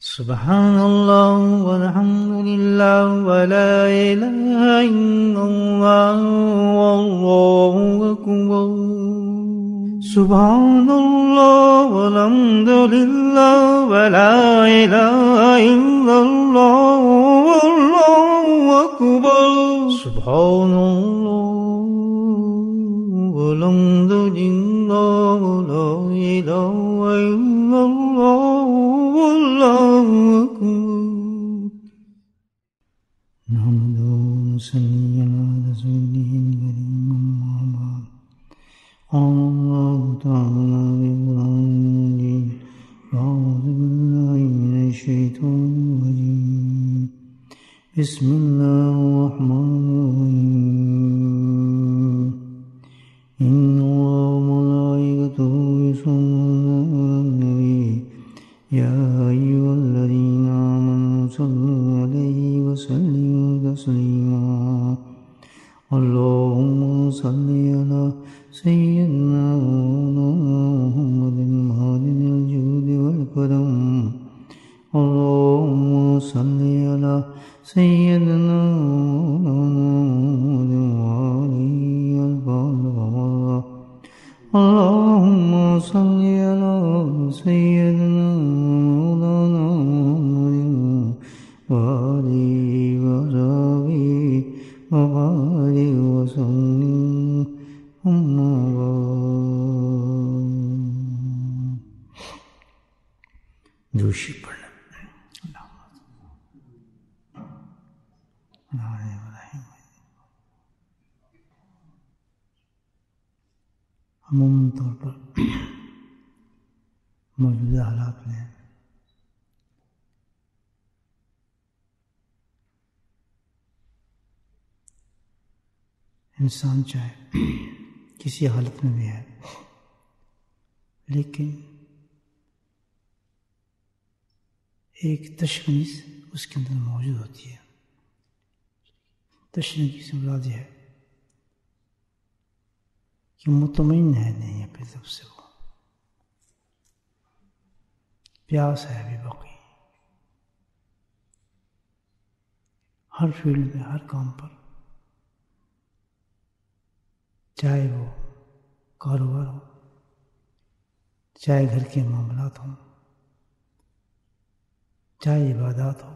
سبحان اللہ والحمد للہ ولا الہ الا اللہ واللہ اکبر سبحان اللہ والحمد للہ ولا الہ الا اللہ واللہ اکبر سبحان اللہ والحمد للہ ولا الہ الا اللہ واللہ اکبر نحمدہ ونصلی علی رسولہ الکریم اما بعد قال اللہ تعالی بالقرآن المجید اعوذ باللہ من الشیطان الرجیم بسم اللہ الرحمن الرحیم ان اللہ وملائکتہ یصلون علی النبی یا ایھا الذین آمنوا صلوا علیہ وسلموا تسلیما اللہم صل علی سیدنا محمد معدن الجود والکرم اللہم صل علی سیدنا محمد وآلہ الفضل اللہم صل علی سیدنا مولانا محمد وآلہ وصحبہ وبارک وسلم اما بعد دوشی پڑھنا عموماً طور پر موجودہ حالات میں انسان چاہے کسی حالت میں بھی ہے لیکن ایک تشویش اس کے اندر موجود ہوتی ہے. تشویش سے مراد یہ ہے کہ مطمئن ہے نہیں اپنی طرف سے، وہ پیاس ہے ابھی باقی، ہر فیلڈ میں ہر کام پر، چاہے وہ کاروبار ہو، چاہے گھر کے معاملات ہوں، چاہے عبادات ہو،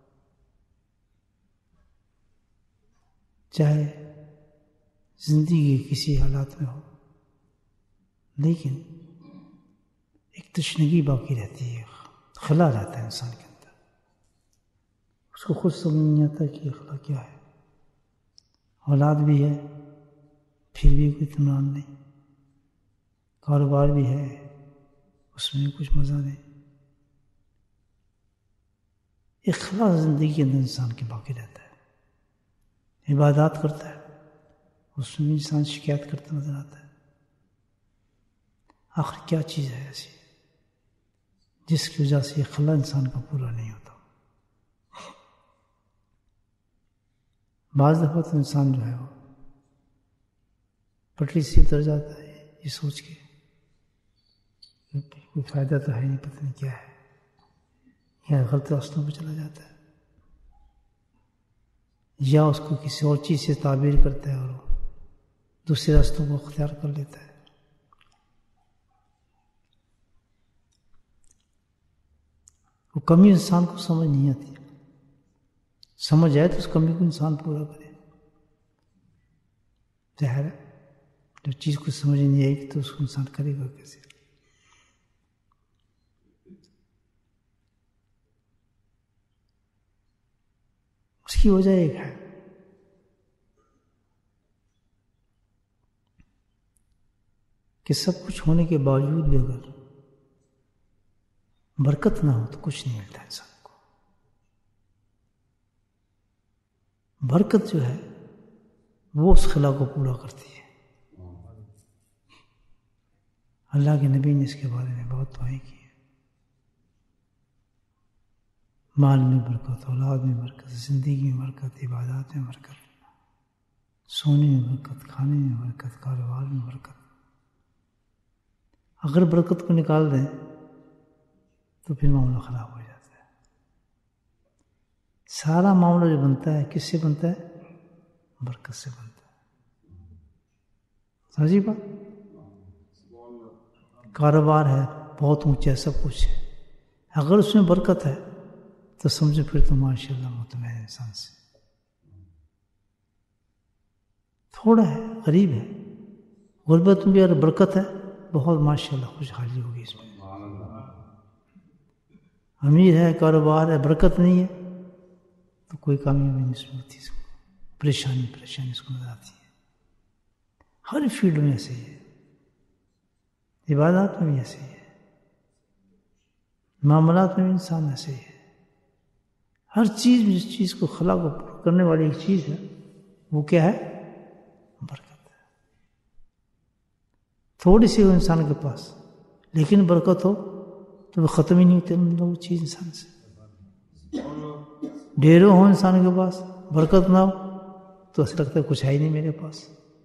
چاہے زندگی کے کسی حالات میں ہو، لیکن ایک تشنگی باقی رہتی ہے، خلا رہتا ہے انسان کے اندر. اس کو خود سمجھ نہیں آتا کہ یہ خلا کیا ہے. اولاد بھی ہے پھر بھی کوئی اطمینان نہیں، کاروبار بھی ہے اس میں کچھ مزہ نہیں. ایک خلا زندگی کے اندر انسان کے باقی رہتا ہے. عبادات کرتا ہے اس میں انسان شکایت کرتا نظر آتا ہے. آخر کیا چیز ہے ایسی جس کی وجہ سے یہ خلا انسان کا پورا نہیں ہوتا؟ بعض دفعہ تو انسان جو ہے وہ پٹری سے اتر جاتا ہے یہ سوچ کے کوئی فائدہ تو ہے نہیں، پتہ نہیں کیا ہے، یا غلط راستوں پہ چلا جاتا ہے، یا اس کو کسی اور چیز سے تعبیر کرتا ہے اور وہ دوسرے راستوں کو اختیار کر لیتا ہے. وہ کمی انسان کو سمجھ نہیں آتی، سمجھ آئے تو اس کمی کو انسان پورا کرے. ظاہر ہے جب چیز کو سمجھ نہیں آئے گی تو اس کو انسان کرے گا کیسے؟ اس کی وجہ ایک ہے کہ سب کچھ ہونے کے باوجود بھی اگر برکت نہ ہو تو کچھ نہیں ملتا انسان کو. برکت جو ہے وہ اس خلا کو پورا کرتی ہے. اللہ کے نبی نے اس کے بارے میں بہت دعائیں کی ہیں. مال میں برکت، اولاد میں برکت، زندگی میں برکت، عبادات میں برکت، سونے میں برکت، کھانے میں برکت، کاروبار میں برکت. اگر برکت کو نکال دیں تو پھر معاملہ خراب ہو جاتا ہے. سارا معاملہ جو بنتا ہے کس سے بنتا ہے؟ برکت سے بنتا ہے. سمجھی بات؟ کاروبار ہے بہت اونچا ہے، سب کچھ ہے، اگر اس میں برکت ہے تو سمجھو پھر تو ماشاء اللہ مطمئن انسان سے. تھوڑا ہے، غریب ہے، غربت میں بھی اگر برکت ہے بہت ماشاء اللہ خوشحالی ہوگی اس میں. امیر ہے، کاروبار ہے، برکت نہیں ہے تو کوئی کامیابی نہیں ہوتی، اس کو پریشانی اس کو نظر آتی ہے. ہر فیلڈ میں ایسے ہی ہے، عبادات میں بھی ایسے ہی ہے، معاملات میں بھی انسان ایسے ہی ہے. ہر چیز میں جس چیز کو خلا کو کرنے والی ایک چیز ہے وہ کیا ہے؟ برکت ہے. تھوڑی سی ہو انسان کے پاس لیکن برکت ہو تو وہ ختم ہی نہیں ہوتی وہ چیز انسان سے. ڈھیروں ہو انسان کے پاس برکت نہ ہو تو ایسا لگتا ہے کچھ ہے ہی نہیں میرے پاس.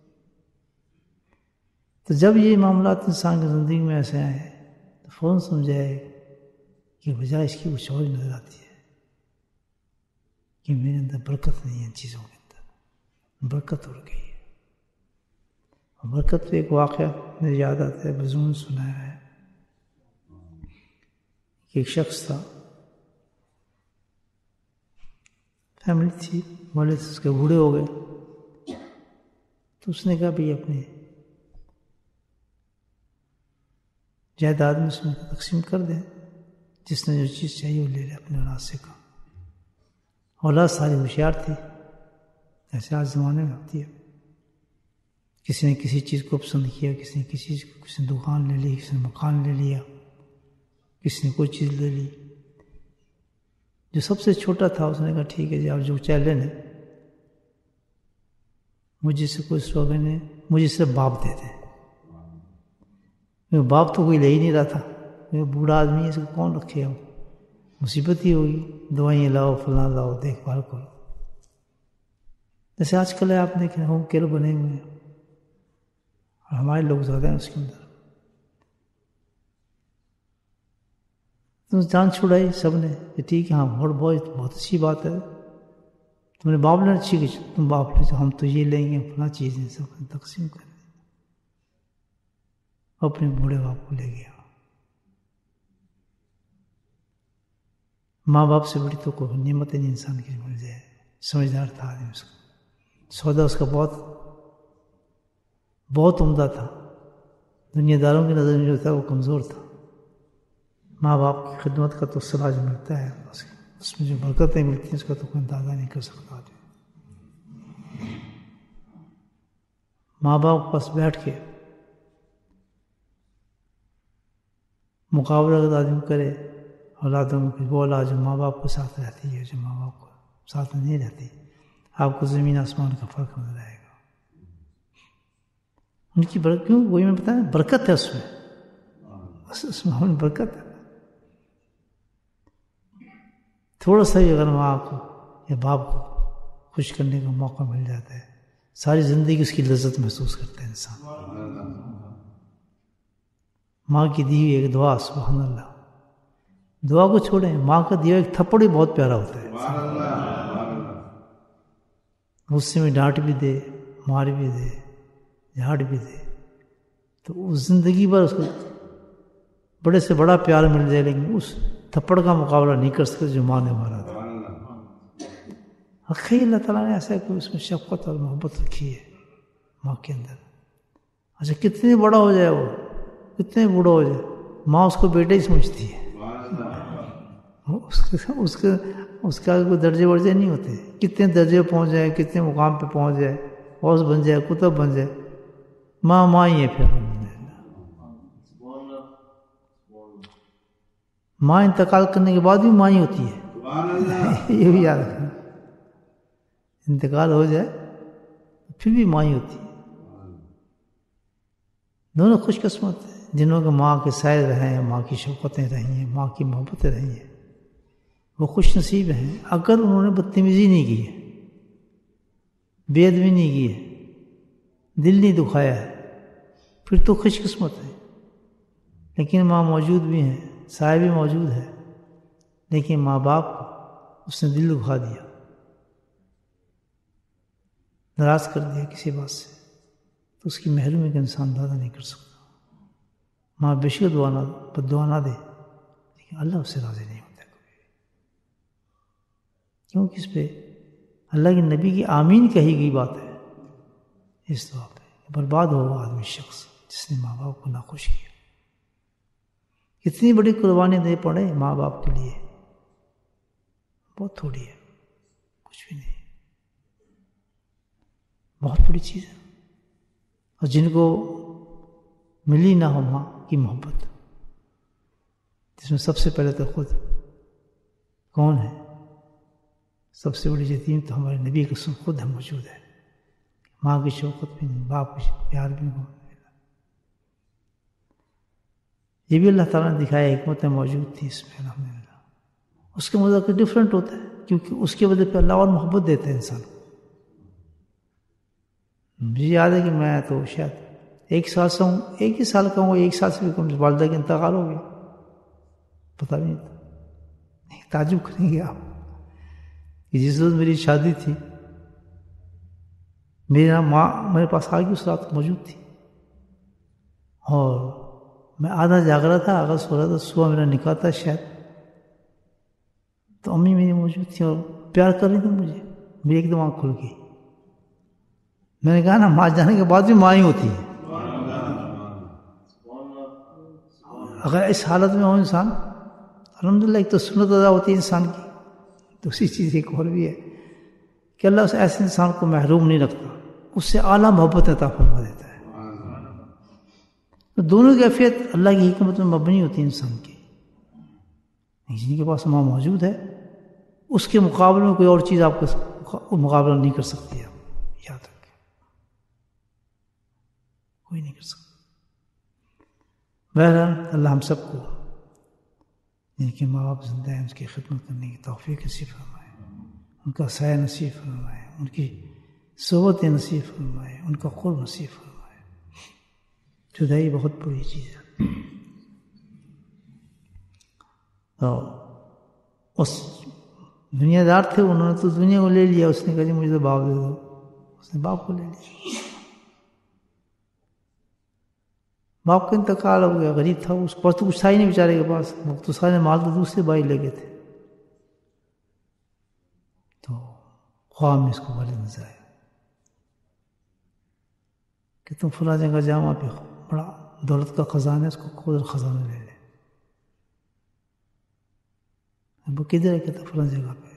تو جب یہ معاملات انسان کی زندگی میں ایسے آئے تو فوراً سمجھائے کہ بجائے اس کی کچھ اور نظر آتی ہے کہ میرے اندر برکت نہیں ہے، ان چیزوں کے اندر برکت اڑ گئی ہے. برکت پہ ایک واقعہ مجھے یاد آتا ہے، بزرگوں نے سنایا ہے کہ ایک شخص تھا، فیملی تھی، والد اس کے بوڑھے ہو گئے تو اس نے کہا بھی اپنے جائیداد میں اس میں تقسیم کر دیں، جس نے جو چیز چاہیے وہ لے لے اپنے اولاد سے. کہا اولاد ساری ہوشیار تھی، ایسے آج زمانے میں ہوتی ہے، کسی نے کسی چیز کو پسند کیا، کسی نے کسی چیز کو، کسی نے دکان لے لی، کسی نے مکان لے لیا، کسی نے کوئی چیز لے لی. جو سب سے چھوٹا تھا اس نے کہا ٹھیک ہے جی آپ جو چاہے لے لیں، مجھے سے کوئی سلوگن ہے، مجھے سے باپ دے دیں. باپ تو کوئی لے ہی نہیں رہا تھا، بوڑھا آدمی ہے، اس کو کون رکھے ہو، مصیبت ہی ہوگی، دوائیں لاؤ فلاں لاؤ دیکھ بھال کرو. جیسے آج کل ہے آپ دیکھیں ہوم کیئر بنے ہوئے ہیں اور ہمارے لوگ زیادہ ہیں اس کے اندر. تو جان چھڑائی سب نے کہ ٹھیک ہے ہاں بہت اچھی بات ہے، تم نے باپ لینا ٹھیک ہے تم باپ لے جاؤ، ہم تو یہ لیں گے فلاں چیزیں سب تقسیم کر دیں. اپنے بوڑھے باپ کو لے گیا. ماں باپ سے بڑی تو کوئی نعمت نہیں انسان کی مل جائے. سمجھدار تھا آدمی، اس کا سودا اس کا بہت عمدہ تھا، دنیا داروں کی نظر میں جو تھا وہ کمزور تھا. ماں باپ کی خدمت کا تو صلاح جو ملتا ہے اس میں جو برکتیں ملتی ہیں اس کا تو کوئی اندازہ نہیں کر سکتا آدمی. ماں باپ کے پاس بیٹھ کے مقابلہ اگر آدمی کرے اولادوں میں، وہ اولاد جو ماں باپ کے ساتھ رہتی ہے، جو ماں باپ کو ساتھ میں نہیں رہتی، آپ کو زمین آسمان کا فرق نظر آئے گا. ان کی برکت کیوں وہی میں بتایا برکت ہے اس میں ہمیں برکت ہے. تھوڑا سا بھی اگر ماں کو یا باپ کو خوش کرنے کا موقع مل جاتا ہے ساری زندگی اس کی لذت محسوس کرتا ہے انسان. ماں کی دی ہوئی ایک دعا، سبحان اللہ، دعا کو چھوڑیں، ماں کا دیا ایک تھپڑ بھی بہت پیارا ہوتا ہے. غصے میں ڈانٹ بھی دے، مار بھی دے، جھاڑ بھی دے، تو اس زندگی بھر اس کو بڑے سے بڑا پیار مل جائے لیکن اس تھپڑ کا مقابلہ نہیں کر سکتے جو ماں نے مارا تھا. حقیقی اللہ تعالیٰ نے ایسا کہ اس میں شفقت اور محبت رکھی ہے ماں کے اندر. اچھا کتنے بڑا ہو جائے وہ، کتنے بوڑھا ہو جائے، ماں اس کو بیٹا ہی سمجھتی ہے. اس کا کوئی درجے ورجے نہیں ہوتے، کتنے درجے پہنچ جائے، کتنے مقام پہ پہنچ جائے، غوث بن جائے، کتب بن جائے، ماں ہی ہے. پھر ماں انتقال کرنے کے بعد بھی ماں ہی ہوتی ہے، یہ بھی یاد رکھنا. انتقال ہو جائے پھر بھی ماں ہی ہوتی ہے. دونوں خوش قسمت ہیں جنہوں کے ماں کے سائے رہے ہیں، ماں کی شفقتیں رہی ہیں، ماں کی محبتیں رہی ہیں، وہ خوش نصیب ہیں. اگر انہوں نے بدتمیزی نہیں کی ہے، بے ادبی نہیں کی ہے، دل نہیں دکھایا ہے، پھر تو خوش قسمت ہے. لیکن ماں موجود بھی ہیں، سائے بھی موجود ہے، لیکن ماں باپ اس نے دل دکھا دیا، ناراض کر دیا کسی بات سے، تو اس کی محرومی کا انسان اندازہ نہیں کر سکتا۔ ماں بے شک دعا نہ دے، لیکن اللہ اس سے راضی نہیں ہوتا کبھی، کیونکہ اس پہ اللہ کے نبی کی آمین کہی گئی بات ہے اس دعا پہ۔ برباد ہو وہ آدمی شخص جس نے ماں باپ کو ناخوش کیا۔ کتنی بڑی قربانی دے پڑے ماں باپ کے لیے، بہت تھوڑی ہے، کچھ بھی نہیں، بہت بڑی چیز ہے۔ اور جن کو ملی نہ ہو ماں کی محبت، جس میں سب سے پہلے تو خود کون ہے؟ سب سے بڑی یتیم تو ہمارے نبی کا خود ہے، موجود ہے۔ ماں کی شوقت بھی نہیں، باپ کی پیار بھی نہیں۔ یہ بھی اللہ تعالیٰ نے دکھایا، حکمتیں موجود تھی اس میں الحمدللہ۔ اس کا مذاکر ڈفرینٹ ہوتا ہے، کیونکہ اس کی وجہ پہ اللہ اور محبت دیتا ہے انسان کو۔ مجھے یاد ہے کہ میں تو شاید 1 سال سے ہوں، 1 ہی سال کا ہوں، 1 سال سے بھی کم، والدہ کا انتقال ہو گیا، پتہ بھی نہیں تھا۔ تعجب کریں گے آپ کہ جس روز میری شادی تھی، میری ماں میرے پاس آ گئی، اس رات موجود تھی، اور میں آدھا جاگ رہا تھا، آگے سو رہا تھا، صبح میرا نکاح تھا شاید، تو امی میری موجود تھی اور پیار کر رہی تھی مجھے۔ میری ایک دم آنکھ کھل گئی۔ میں نے کہا نا، ماں جانے کے بعد بھی ماں ہی ہوتی ہے۔ اگر اس حالت میں ہو انسان، الحمدللہ ایک تو سنت ادا ہوتی ہے انسان کی، دوسری چیز ایک اور بھی ہے کہ اللہ اس ایسے انسان کو محروم نہیں رکھتا، اس سے اعلیٰ محبت عطا فرما دیتا ہے۔ تو دونوں کی کیفیت اللہ کی حکمت میں مبنی ہوتی ہے انسان کی۔ جن کے پاس ماں موجود ہے، اس کے مقابلے میں کوئی اور چیز آپ کو مقابلہ نہیں کر سکتی، آپ یاد رکھیں، کوئی نہیں کر سکتا۔ بہرحال اللہ ہم سب کو جن کے ماں باپ زندہ ہیں، اس کی خدمت کرنے کی توفیق نصیب فرمائے، ان کا سایہ نصیب فرمائے، ان کی صحبت نصیب فرمائے، ان کا قرب نصیب فرمائے۔ جدائی بہت بری چیز ہے۔ تو اس دنیا دار تھے، انہوں نے تو دنیا کو لے لیا، اس نے کہا جی مجھے تو باپ دے دو، اس نے باپ کو لے لیا۔ باپ کا انتقال ہو گیا، غریب تھا، اس کے پاس تو کچھ تھا ہی نہیں بیچارے کے پاس، تو سارے مال تو دوسرے بھائی لے گئے تھے۔ تو خواب میں اس کو والد نظر آیا کہ تم فلاں جگہ جا، وہاں پہ بڑا دولت کا خزانہ ہے، اس کو کھود اور خزانہ لے لے۔ وہ کدھر ہے؟ کہتا فلاں جگہ پہ۔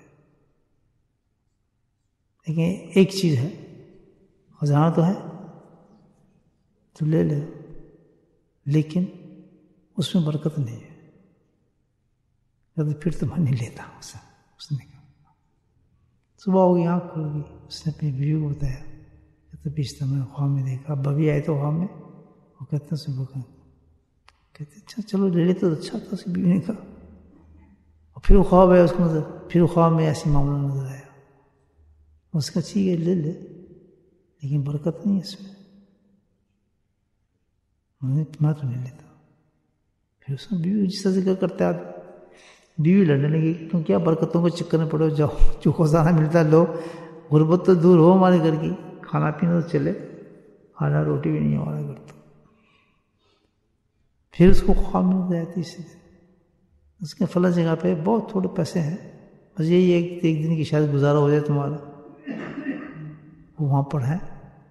لیکن ایک چیز ہے، خزانہ تو ہے تو لے لے، لیکن اس میں برکت نہیں ہے۔ کہتے پھر تو میں نہیں لیتا۔ اس نے کہا صبح ہو گئی، آنکھ کھل گئی، اس نے اپنی بیوی کو بتایا، کہتے بیچتا میں نے خواب میں دیکھا۔ ابا بھی آئے تو خواب میں، وہ کہتے ہیں صبح کا، کہتے اچھا چلو لے لیتے تو اچھا تھا۔ اس کی بیوی نے کہا، اور پھر وہ خواب آیا اس کو نظر، پھر خواب میں ایسی معاملہ نظر آیا۔ اس کا ٹھیک ہے لے لے، لیکن برکت نہیں ہے اس میں، میں تو نہیں لیتا۔ پھر اس میں بیوی جس کا ذکر کرتا ہے، بیوی لڑنے لگی، تم کیا برکتوں کے چکر میں پڑو، جاؤ جو خزانہ ملتا ہے لو، غربت تو دور ہو ہمارے گھر کی، کھانا پینا تو چلے، کھانا روٹی بھی نہیں ہمارا گھر تو۔ پھر اس کو خواب میں آتی اسی دن، اس کے فلاں جگہ پہ بہت تھوڑے پیسے ہیں، بس یہی ایک دن کی شاید گزارا ہو جائے تمہارا، وہ وہاں پر ہے،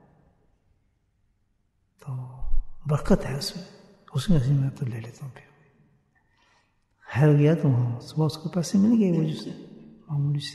تو برکت ہے اس میں میں تو لے لیتا ہوں۔ پھر خیر گیا تو وہاں صبح اس کو پیسے مل گئے، وہ جس معمولی سے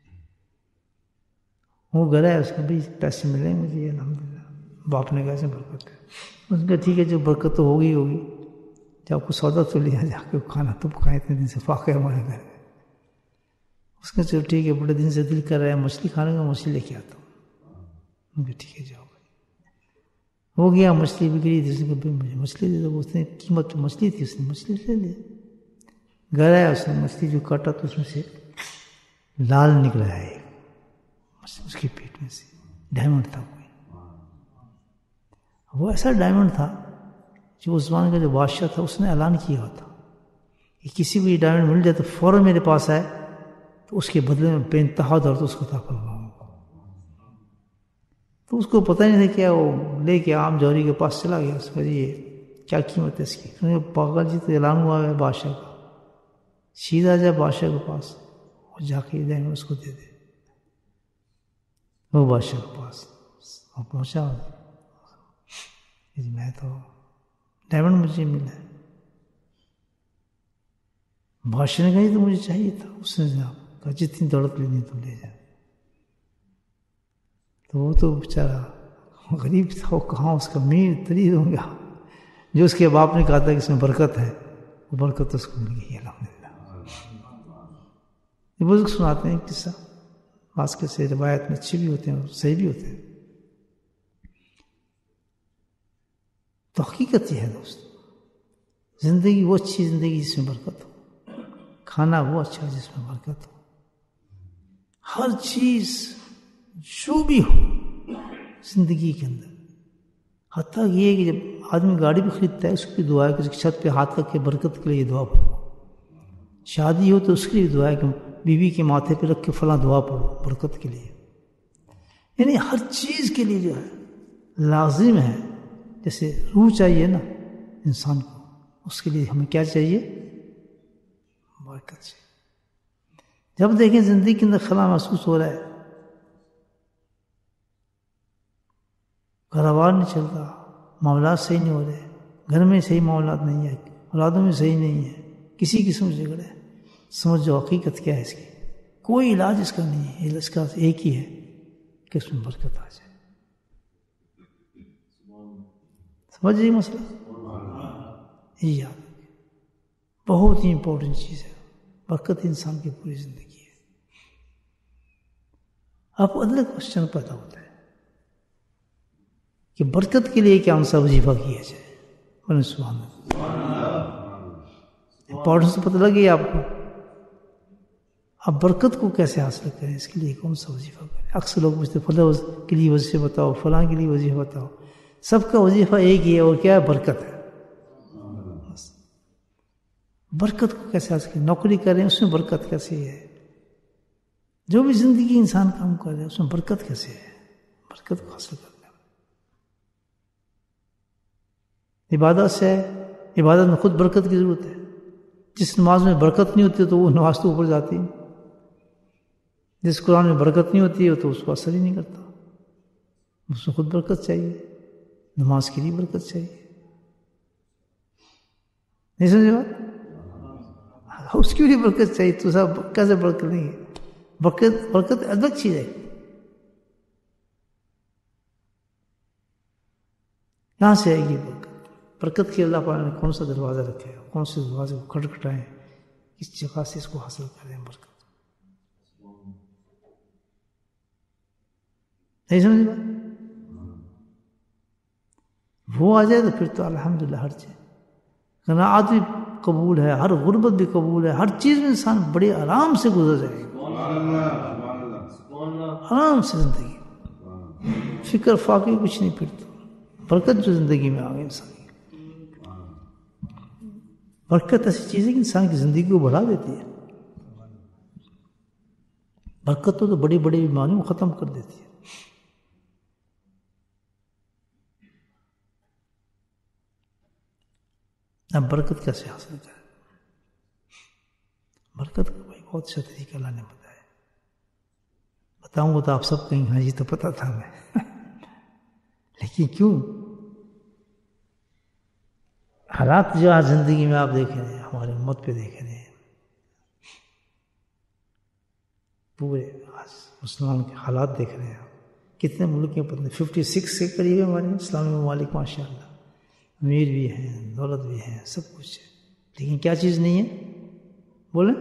وہ گھر ہے، اس کو بھی پیسے ملے مجھے الحمدللہ۔ باپ نے کہا ایسے برکت ہے، اس نے کہا ٹھیک ہے جو برکت تو ہوگی جب کو سودا تو لیا، جا کے کھانا تو پکائے، اتنے دن سے فاقہ ہے ہمارے گھر میں۔ اس کا چلو ٹھیک ہے، بڑے دن سے دل کر رہا ہے مچھلی کھانے کا، مچھلی لے کے آتا ہوں۔ ٹھیک ہے جاؤ بھائی۔ ہو گیا، مچھلی بگڑی تھی، اس نے کہا مجھے مچھلی دے دو، اس نے قیمت مچھلی تھی، اس نے مچھلی لے لی۔ گھر آیا، اس نے مچھلی جو کاٹا تو اس میں سے لال نکل آیا ایک، اس کی پیٹ میں سے ڈائمنڈ تھا کوئی۔ وہ ایسا ڈائمنڈ تھا جو اس زمانے کا جو بادشاہ تھا اس نے اعلان کیا تھا کہ کسی کو یہ ڈائمنڈ مل جائے تو فوراً میرے پاس آئے، تو اس کے بدلے میں بے انتہا درد اس کو عطا فرماؤں گا. تو اس کو پتہ نہیں تھا کیا، وہ لے کے عام جوہری کے پاس چلا گیا. اس کا یہ کیا قیمت ہے اس کی؟ پاگل جی تو اعلان ہوا ہے بادشاہ کا، سیدھا جا بادشاہ کے پاس اور جا کے دیں اس کو دے دے. وہ بادشاہ کے پاس اور پہنچا، میں تو ڈائمنڈ مجھے ملا ہے. بادشاہ نے کہا یہ تو مجھے چاہیے تھا. اس نے کہا جتنی دولت لینی تو لے جا. تو وہ تو بیچارہ غریب تھا، وہ کہاں اس کا میر ترید ہوں گا. جو اس کے باپ نے کہا تھا کہ اس میں برکت ہے، وہ برکت اس کو مل گئی الحمدللہ. یہ بزرگ سناتے ہیں قصہ، بعض قصے روایت میں اچھے بھی ہوتے ہیں اور صحیح بھی ہوتے ہیں. تو حقیقت یہ ہے دوست، زندگی وہ اچھی زندگی جس میں برکت ہو، کھانا وہ اچھا جس میں برکت ہو، ہر چیز جو بھی ہو زندگی کے اندر. حتیٰ یہ کہ جب آدمی گاڑی بھی خریدتا ہے اس کی دعا ہے کہ اس کی چھت پہ ہاتھ رکھ کے برکت کے لیے دعا پڑھو. شادی ہو تو اس کے لیے دعا ہے کہ بیوی کے ماتھے پہ رکھ کے فلاں دعا پڑھو برکت کے لیے. یعنی ہر چیز کے لیے جو ہے لازم ہے. جیسے روح چاہیے نا انسان کو، اس کے لیے ہمیں کیا چاہیے؟ برکت چاہیے. جب دیکھیں زندگی کے اندر خلا محسوس ہو رہا ہے، کاروبار نہیں چلتا، معاملات صحیح نہیں ہو رہے، گھر میں صحیح معاملات نہیں ہے، اولادوں میں صحیح نہیں ہے، کسی قسم سے جھگڑا ہے، سمجھ جاؤ حقیقت کیا ہے اس کی. کوئی علاج اس کا نہیں ہے، اس کا ایک ہی ہے کہ اس میں برکت آ جائے. سمجھ رہی مسئلہ؟ یہ یاد بہت ہی امپورٹنٹ چیز ہے. برکت انسان کی پوری زندگی ہے. آپ کو اگلا کوشچن پیدا ہوتا ہے کہ برکت کے لیے کیا سا وظیفہ کیا جائے. بولے سبحان اللہ. امپورٹنس پتہ لگ گئی آپ کو. اب برکت کو کیسے حاصل کریں، اس کے لیے کون سا وظیفہ کریں. اکثر لوگ پوچھتے فلاں کے لیے وظیفہ بتاؤ، فلاں کے لیے وظیفہ بتاؤ. سب کا وظیفہ ایک ہی ہے، اور کیا ہے؟ برکت ہے. برکت کو کیسے حاصل کریں؟ نوکری کر رہے ہیں اس میں برکت کیسے ہے؟ جو بھی زندگی انسان کام کر رہا ہے اس میں برکت کیسے ہے؟ برکت کو حاصل کرنا. عبادت سے ہے، عبادت میں خود برکت کی ضرورت ہے. جس نماز میں برکت نہیں ہوتی تو وہ نماز تو اوپر جاتی ہے. جس قرآن میں برکت نہیں ہوتی ہے تو اس کو اثر ہی نہیں کرتا. اس میں خود برکت چاہیے، نماز کے لیے برکت چاہیے. نہیں سمجھے بات؟ اس کی بھی برکت چاہیے. تو سب کیسے برکت نہیں ہے؟ برکت الگ چیز ہے. کہاں سے آئے گی برکت؟ برکت کے اللہ پاک نے کون سا دروازہ رکھا ہے؟ کون سے دروازے کو کھٹکھٹائیں، کس جگہ سے اس کو حاصل کریں برکت؟ نہیں سمجھ بات؟ وہ آ جائے تو پھر تو الحمدللہ ہر چیز. قناعت بھی قبول ہے، ہر غربت بھی قبول ہے، ہر چیز میں انسان بڑے آرام سے گزر جائے گا. آرام سے زندگی، فکر فاقے کچھ نہیں پھرتا. برکت جو زندگی میں آ گئی انسان کی. برکت ایسی چیز ہے کہ انسان کی زندگی کو بڑھا دیتی ہے. برکت تو بڑی بڑی بیماریوں کو ختم کر دیتی ہے. اب برکت کیسے حاصل کریں؟ برکت کا بھائی بہت اچھا طریقہ اللہ نے بتایا. بتاؤں گا تو آپ سب کہیں ہاں جی تو پتہ تھا میں لیکن کیوں؟ حالات جو آج زندگی میں آپ دیکھ رہے ہیں، ہمارے امت پہ دیکھ رہے ہیں، پورے آج مسلمان کے حالات دیکھ رہے ہیں. کتنے ملک کے پتہ 56 کے قریب ہے ہمارے اسلامی ممالک ماشاء اللہ. امیر بھی ہیں، دولت بھی ہیں، سب کچھ ہے، لیکن کیا چیز نہیں ہے؟ بولیں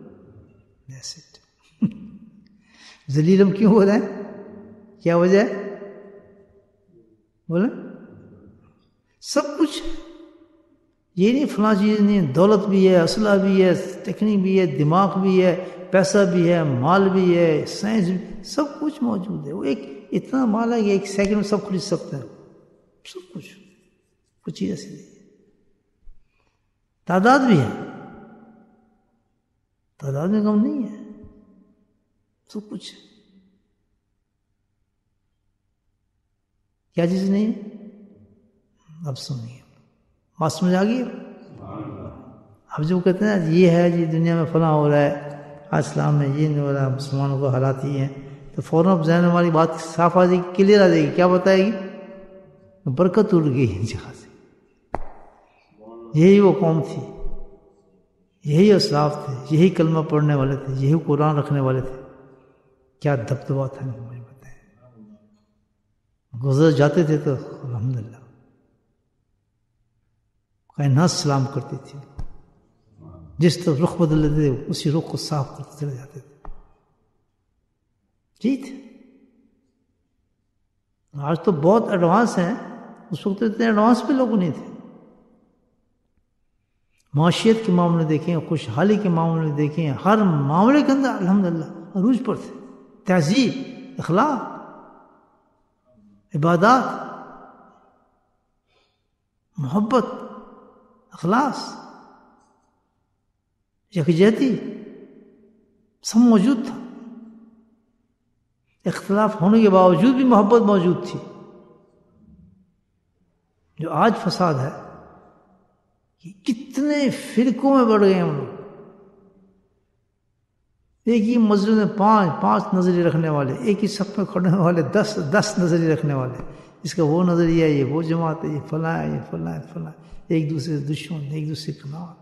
ذلیل ہم کیوں ہو رہے ہیں؟ کیا وجہ ہے؟ بولیں سب کچھ. یہ نہیں فلاں چیز نہیں، دولت بھی ہے، اسلحہ بھی ہے، ٹیکنیک بھی ہے، دماغ بھی ہے، پیسہ بھی ہے، مال بھی ہے، سائنس بھی، سب کچھ موجود ہے. وہ ایک اتنا مال ہے کہ ایک سیکنڈ میں سب خرید سکتے ہیں. سب کچھ چیز ایسی نہیں ہے. تعداد بھی ہے، تعداد میں کم نہیں ہے. سب کچھ. کیا چیز نہیں ہے؟ اب سنیے، بات سمجھ آ گئی. اب جو کہتے ہیں یہ ہے جی دنیا میں فلاں ہو رہا ہے، اسلام میں یہ نہیں ہو رہا، مسلمانوں کو حالات یہ ہیں، تو فوراً ذہن ہماری بات صاف آ جائے گی، کلیئر آ جائے گی. کیا بتائے گی؟ برکت اڑ گئی ان جگہ سے. یہی وہ قوم تھی، یہی اسلاف تھے، یہی کلمہ پڑھنے والے تھے، یہی قرآن رکھنے والے تھے. کیا دبدبا تھا مجھے بتائیں. گزر جاتے تھے تو الحمدللہ کائنات سلام کرتی تھی. جس طرف رخ بدل لیتے تھے اسی رخ کو صاف کرتے چلے جاتے تھے. ٹھیک. آج تو بہت ایڈوانس ہیں، اس وقت اتنے ایڈوانس بھی لوگ نہیں تھے. معاشیت کے معاملے دیکھیں، خوشحالی کے معاملے دیکھیں، ہر معاملے کے اندر الحمدللہ عروج پر تھے. تہذیب، اخلاق، عبادات، محبت، اخلاص، یکجہتی سب موجود تھا. اختلاف ہونے کے باوجود بھی محبت موجود تھی. جو آج فساد ہے کہ کتنے فرقوں میں بڑھ گئے ہم لوگ. ایک ہی مسجد میں پانچ نظریے رکھنے والے، ایک ہی صف میں کھڑے والے 10 نظریے رکھنے والے. اس کا وہ نظریہ ہے، یہ وہ جماعت ہے، یہ فلاں ہے، یہ فلاں ہے، فلاں. ایک دوسرے سے دشمن، ایک دوسرے کے نام.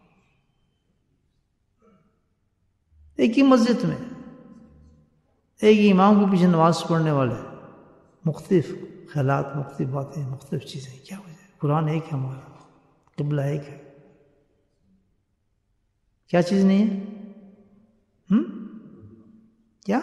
ایک ہی مسجد میں ایک ہی امام کے پیچھے نماز پڑھنے والے، مختلف خیالات، مختلف باتیں، مختلف چیزیں. کیا وجہ ہے؟ قرآن ایک ہے ہمارا، قبلہ ایک ہے. کیا چیز نہیں ہے؟ کیا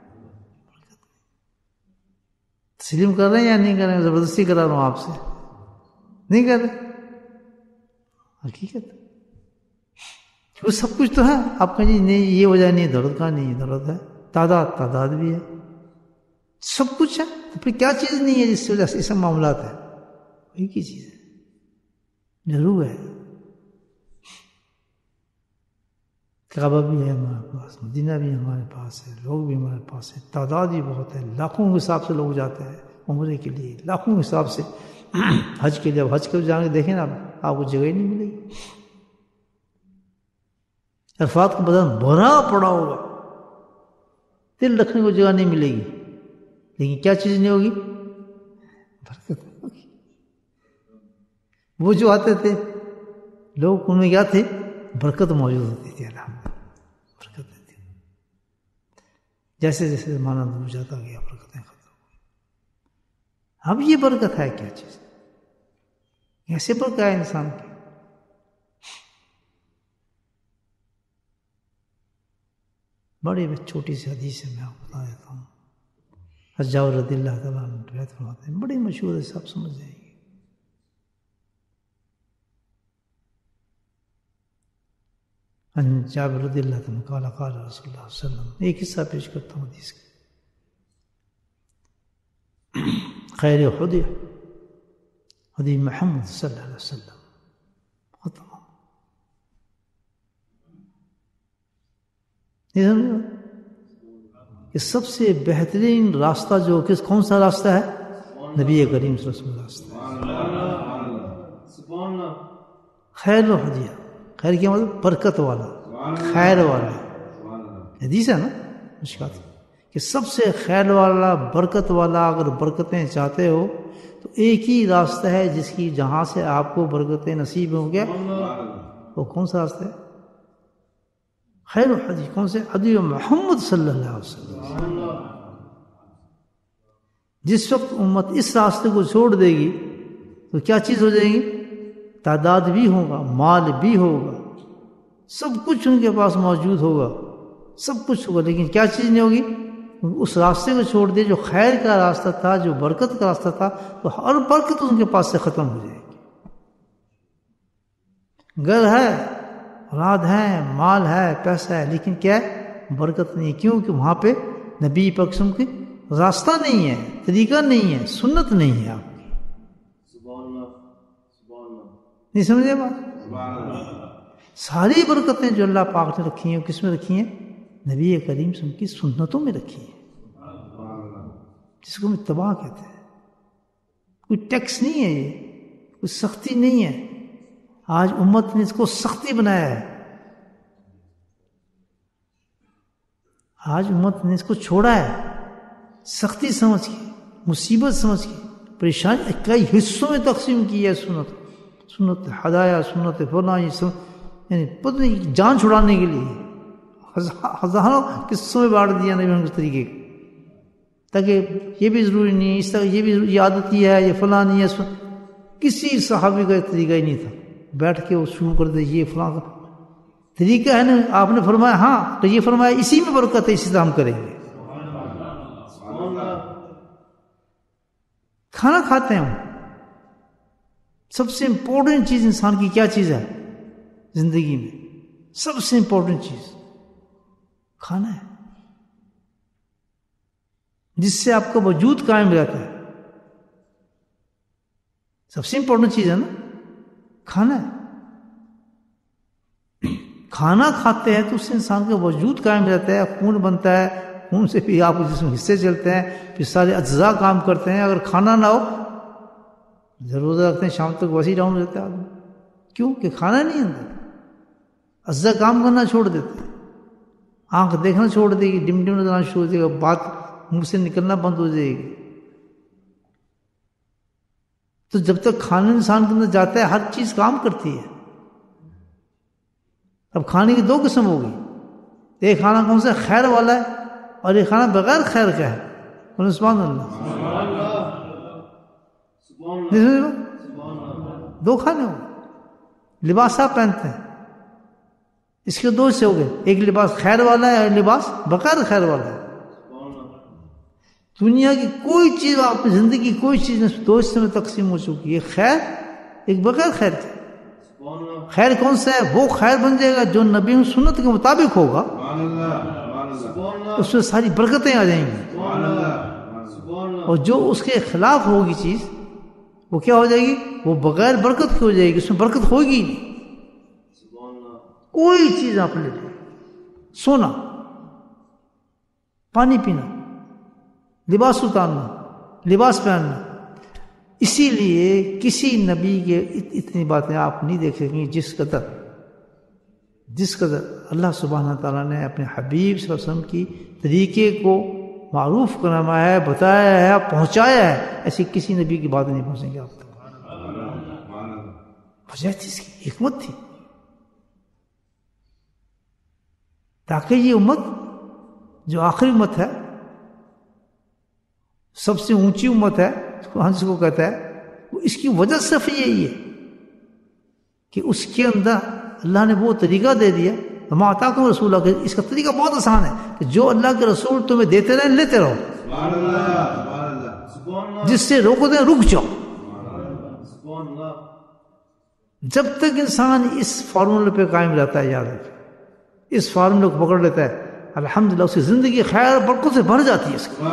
تسلیم کر رہے ہیں یا نہیں کر رہے ہیں؟ زبردستی کرا رہا ہوں آپ سے. نہیں کر رہے؟ حقیقت وہ سب کچھ تو ہے. آپ کہیں جی نہیں یہ وجہ نہیں، ضرورت کا نہیں، ضرورت ہے. تعداد بھی ہے، سب کچھ ہے. تو پھر کیا چیز نہیں ہے جس کی وجہ سے یہ سب معاملات ہیں؟ ایک ہی چیز ہے، ضرور ہے. کعبہ بھی ہے ہمارے پاس، مدینہ بھی ہمارے پاس ہے، لوگ بھی ہمارے پاس ہیں. تعداد بھی بہت ہے، لاکھوں کے حساب سے لوگ جاتے ہیں عمرے کے لیے، لاکھوں کے حساب سے حج کے لیے. اب حج کے جا کے دیکھیں نا آپ کو جگہ ہی نہیں ملے گی. عرفات کا بدن بھرا پڑا ہوگا، دل رکھنے کو جگہ نہیں ملے گی. لیکن کیا چیز نہیں ہوگی؟ برکت ہوگی. وہ جو آتے تھے لوگ، ان میں کیا تھے؟ برکت موجود ہوتی تھی. الحمدللہ برکت دیتی. جیسے جیسے زمانہ دور جاتا گیا برکتیں ختم ہوئی. اب یہ برکت ہے کیا چیز؟ ایسے برکت ہے انسان کی. بڑی چھوٹی سی حدیث ہے، میں آپ کو بتا دیتا ہوں. حجاج رضی اللہ تعالیٰ عنہ روایت فرماتے ہیں، بڑی مشہور ہے، سب سمجھ جائیں گے. جابر رضی اللہ تعالیٰ قال قال رسول اللہ صلی اللہ علیہ وسلم. ایک حصہ پیش کرتا ہوں حدیث کا. خیر ہدی محمد صلی اللہ علیہ وسلم. ختم. کہ سب سے بہترین راستہ جو کون سا راستہ ہے؟ نبی کریم صلی اللہ علیہ وسلم راستہ. خیر ہدیہ، خیر کیا مطلب؟ برکت والا، خیر والا. حدیث ہے نا مشکات کہ سب سے خیر والا، برکت والا. اگر برکتیں چاہتے ہو تو ایک ہی راستہ ہے جس کی جہاں سے آپ کو برکتیں نصیب ہوں گے. وہ کون سا راستہ ہے؟ خیر الحدیث. کون سے؟ حدیث محمد صلی اللہ علیہ وسلم. جس وقت امت اس راستے کو چھوڑ دے گی تو کیا چیز ہو جائے گی؟ تعداد بھی ہوگا، مال بھی ہوگا، سب کچھ ان کے پاس موجود ہوگا، سب کچھ ہوگا، لیکن کیا چیز نہیں ہوگی؟ اس راستے کو چھوڑ دے جو خیر کا راستہ تھا، جو برکت کا راستہ تھا، تو ہر برکت ان کے پاس سے ختم ہو جائے گی. گھر ہے، اولاد ہے، مال ہے، پیسہ ہے، لیکن کیا ہے؟ برکت نہیں. کیوں کہ وہاں پہ نبی پاک صلی اللہ علیہ وسلم کی راستہ نہیں ہے، طریقہ نہیں ہے، سنت نہیں ہے. آپ کی نہیں سمجھے بات؟ ساری برکتیں جو اللہ پاک نے رکھی ہیں کس میں رکھی ہیں؟ نبی کریم صلی اللہ علیہ وسلم کی سنتوں میں رکھی ہے، جس کو ہم اتباع کہتے ہیں۔ کوئی ٹیکس نہیں ہے، یہ کوئی سختی نہیں ہے۔ آج امت نے اس کو سختی بنایا ہے، آج امت نے اس کو چھوڑا ہے سختی سمجھ کے، مصیبت سمجھ کے، پریشانی کئی حصوں میں تقسیم کی ہے سنت ہدایہ، سنت فلاں، یعنی پتہ نہیں جان چھڑانے کے لیے ہزاروں قصوں میں بانٹ دیا نبی اس طریقے کو، تاکہ یہ بھی ضروری نہیں، اس طرح یہ بھی یہ عادت یہ ہے، یہ فلاں نہیں ہے۔ کسی صحابی کا طریقہ ہی نہیں تھا بیٹھ کے وہ شروع کر دے یہ فلاں کا طریقہ ہے نا۔ آپ نے فرمایا ہاں تو یہ فرمایا اسی میں برکت ہے، اسی طرح ہم کریں گے۔ کھانا کھاتے ہیں ہم، سب سے امپورٹنٹ چیز انسان کی کیا چیز ہے زندگی میں؟ سب سے امپورٹنٹ چیز کھانا ہے، جس سے آپ کا وجود قائم رہتا ہے۔ سب سے امپورٹنٹ چیز ہے نا کھانا ہے۔ کھانا کھاتے ہیں تو اس سے انسان کا وجود قائم رہتا ہے، خون بنتا ہے، خون سے پھر آپ جس میں حصے چلتے ہیں، پھر سارے اجزاء کام کرتے ہیں۔ اگر کھانا نہ ہو، روزہ رکھتے ہیں شام تک ویسے ہی ڈاؤن رہتا ہے آدمی، کیوں کہ کھانا نہیں اندر، اجزاء کام کرنا چھوڑ دیتے ہیں، آنکھ دیکھنا چھوڑ دے گی، ڈم ڈم نظر آنا شروع ہو جائے گا، بات منہ سے نکلنا بند ہو جائے گی۔ تو جب تک کھانا انسان کے اندر جاتا ہے ہر چیز کام کرتی ہے۔ اب کھانے کی دو قسم ہوگی، ایک کھانا کون سا خیر والا ہے اور ایک کھانا بغیر خیر کا ہے۔ سبحان اللہ، دو کھانے ہو گئے۔ لباس آپ پہنتے ہیں، اس کے دو حصے ہو گئے، ایک لباس خیر والا ہے اور لباس بغیر خیر والا ہے۔ دنیا کی کوئی چیز، آپ کی زندگی کی کوئی چیز دو حصے میں تقسیم ہو چکی ہے، ایک خیر ایک بغیر خیر کی۔ خیر کون سا ہے؟ وہ خیر بن جائے گا جو نبی سنت کے مطابق ہوگا، اس میں ساری برکتیں آ جائیں گی، اور جو اس کے خلاف ہوگی چیز وہ کیا ہو جائے گی؟ وہ بغیر برکت کی ہو جائے گی، اس میں برکت ہوگی ہی نہیں۔ کوئی چیز آپ لے لیں، سونا، پانی پینا، لباس اتارنا، لباس پہننا، اسی لیے کسی نبی کے اتنی باتیں آپ نہیں دیکھ سکیں جس قدر اللہ سبحانہ تعالیٰ نے اپنے حبیب صلی اللہ علیہ وسلم کی طریقے کو معروف کروایا ہے، بتایا ہے، پہنچایا ہے، ایسی کسی نبی کی بات نہیں پہنچیں گے آپ تک۔ وجہ تھی اس کی، حکمت تھی، تاکہ یہ امت جو آخری امت ہے، سب سے اونچی امت ہے جس کو کہتا ہے، وہ اس کی وجہ صرف یہی ہے کہ اس کے اندر اللہ نے وہ طریقہ دے دیا، وما آتاکم رسول اللہ، اس کا طریقہ بہت آسان ہے کہ جو اللہ کے رسول تمہیں دیتے رہیں لیتے رہو، جس سے روک دیں رک جاؤ۔ جب تک انسان اس فارمولے پہ قائم رہتا ہے، یاد رکھیں، اس فارمولے کو پکڑ لیتا ہے، الحمدللہ اس کی زندگی خیر اور برکت سے بھر جاتی ہے۔ اس کی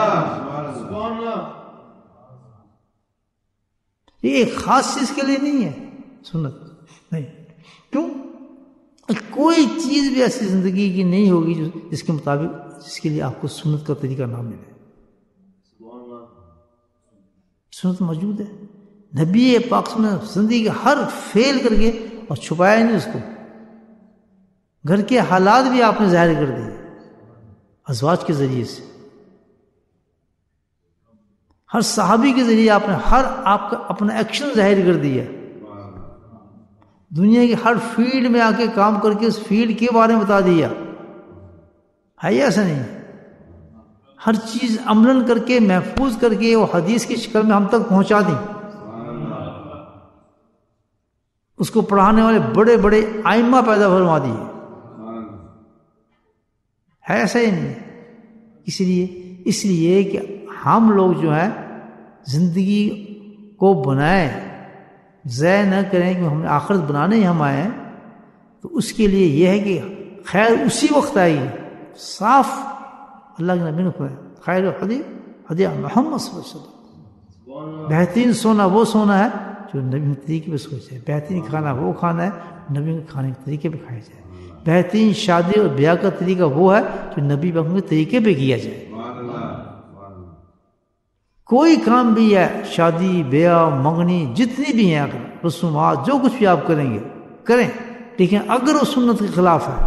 یہ ایک خاص چیز کے لیے نہیں ہے سنت، نہیں، کیوں؟ کوئی چیز بھی ایسی زندگی کی نہیں ہوگی جس کے مطابق، جس کے لیے آپ کو سنت کا طریقہ نہ ملے۔ سنت موجود ہے، نبی پاک نے زندگی کا ہر فیل کر کے اور چھپایا نہیں اس کو، گھر کے حالات بھی آپ نے ظاہر کر دیے ازواج کے ذریعے سے، ہر صحابی کے ذریعے آپ نے آپ کا اپنا ایکشن ظاہر کر دیا، دنیا کی ہر فیلڈ میں آ کے کام کر کے اس فیلڈ کے بارے میں بتا دیا ہے، ایسا نہیں، ہر چیز عملاً کر کے محفوظ کر کے وہ حدیث کی شکل میں ہم تک پہنچا دیں۔ اس کو پڑھانے والے بڑے بڑے ائمہ پیدا فرما دیے، ہے ایسا ہی نہیں۔ اس لیے کہ ہم لوگ جو ہیں زندگی کو بنائیں، ضائع نہ کریں کہ ہم نے آخرت بنانے ہی ہم آئے ہیں، تو اس کے لیے یہ ہے کہ خیر اسی وقت آئی، صاف اللہ کے نبی نے فرمایا خیر ہدیہ محمد صلی اللہ علیہ وسلم، بہترین سونا وہ سونا ہے جو نبی کے طریقے پہ سوچے، بہترین کھانا وہ کھانا ہے نبی کے کھانے کے طریقے پہ کھایا جائے، بہترین شادی اور بیاہ کا طریقہ وہ ہے جو نبی پاک کے طریقے پہ کیا جائے. کوئی کام بھی ہے، شادی بیاہ منگنی جتنی بھی ہیں رسومات جو کچھ بھی آپ کریں گے کریں، لیکن اگر وہ سنت کے خلاف ہے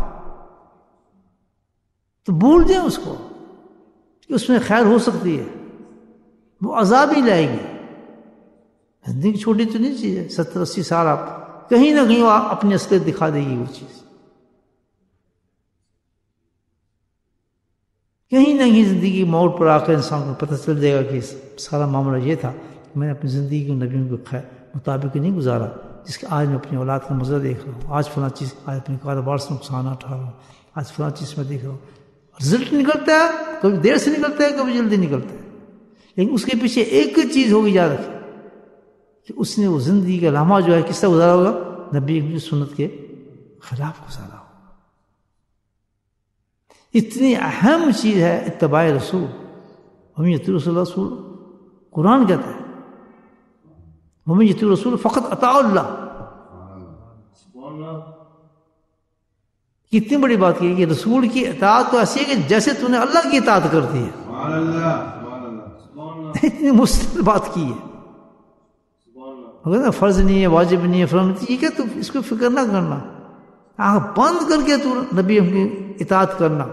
تو بھول دیں اس کو کہ اس میں خیر ہو سکتی ہے، وہ عذاب ہی لائے گی. زندگی چھوٹی تو نہیں چیز ہے، 70-80 سال آپ کہیں نہ کہیں وہ اپنی اصلیت دکھا دے گی. وہ چیز کہیں نہ کہیں زندگی موڑ پر آ کر انسان کو پتہ چل جائے گا کہ سارا معاملہ یہ تھا کہ میں نے اپنی زندگی کو نبیوں کے مطابق نہیں گزارا، جس کے آج میں اپنی اولاد کا مزہ دیکھ رہا ہوں، آج فلاں چیز، آج اپنے کاروبار سے نقصان اٹھا رہا ہوں، آج فلاں چیز میں دیکھ رہا ہوں. رزلٹ نکلتا ہے، کبھی دیر سے نکلتا ہے، کبھی جلدی نکلتا ہے، لیکن اس کے پیچھے ایک چیز ہوگی یاد رکھیں کہ اس نے وہ زندگی کا لمحہ جو ہے کس طرح گزارا ہوگا؟ نبی کی سنت کے خلاف گزارا ہوگا. اتنی اہم چیز ہے اتباع رسول. ہم یطیع رسول رسول قرآن کہتا ہے ہم یطیع رسول فقط اطاع اللہ. کتنی بڑی بات کی ہے کہ رسول کی اطاعت تو ایسی ہے کہ جیسے تو نے اللہ کی اطاعت کرتی ہے. اتنی مستقل بات کی ہے. اگر فرض نہیں ہے، واجب نہیں ہے، فلاں یہ کہ تو اس کو فکر نہ کرنا، آنکھ بند کر کے تو نبی ہم کی اطاعت کرنا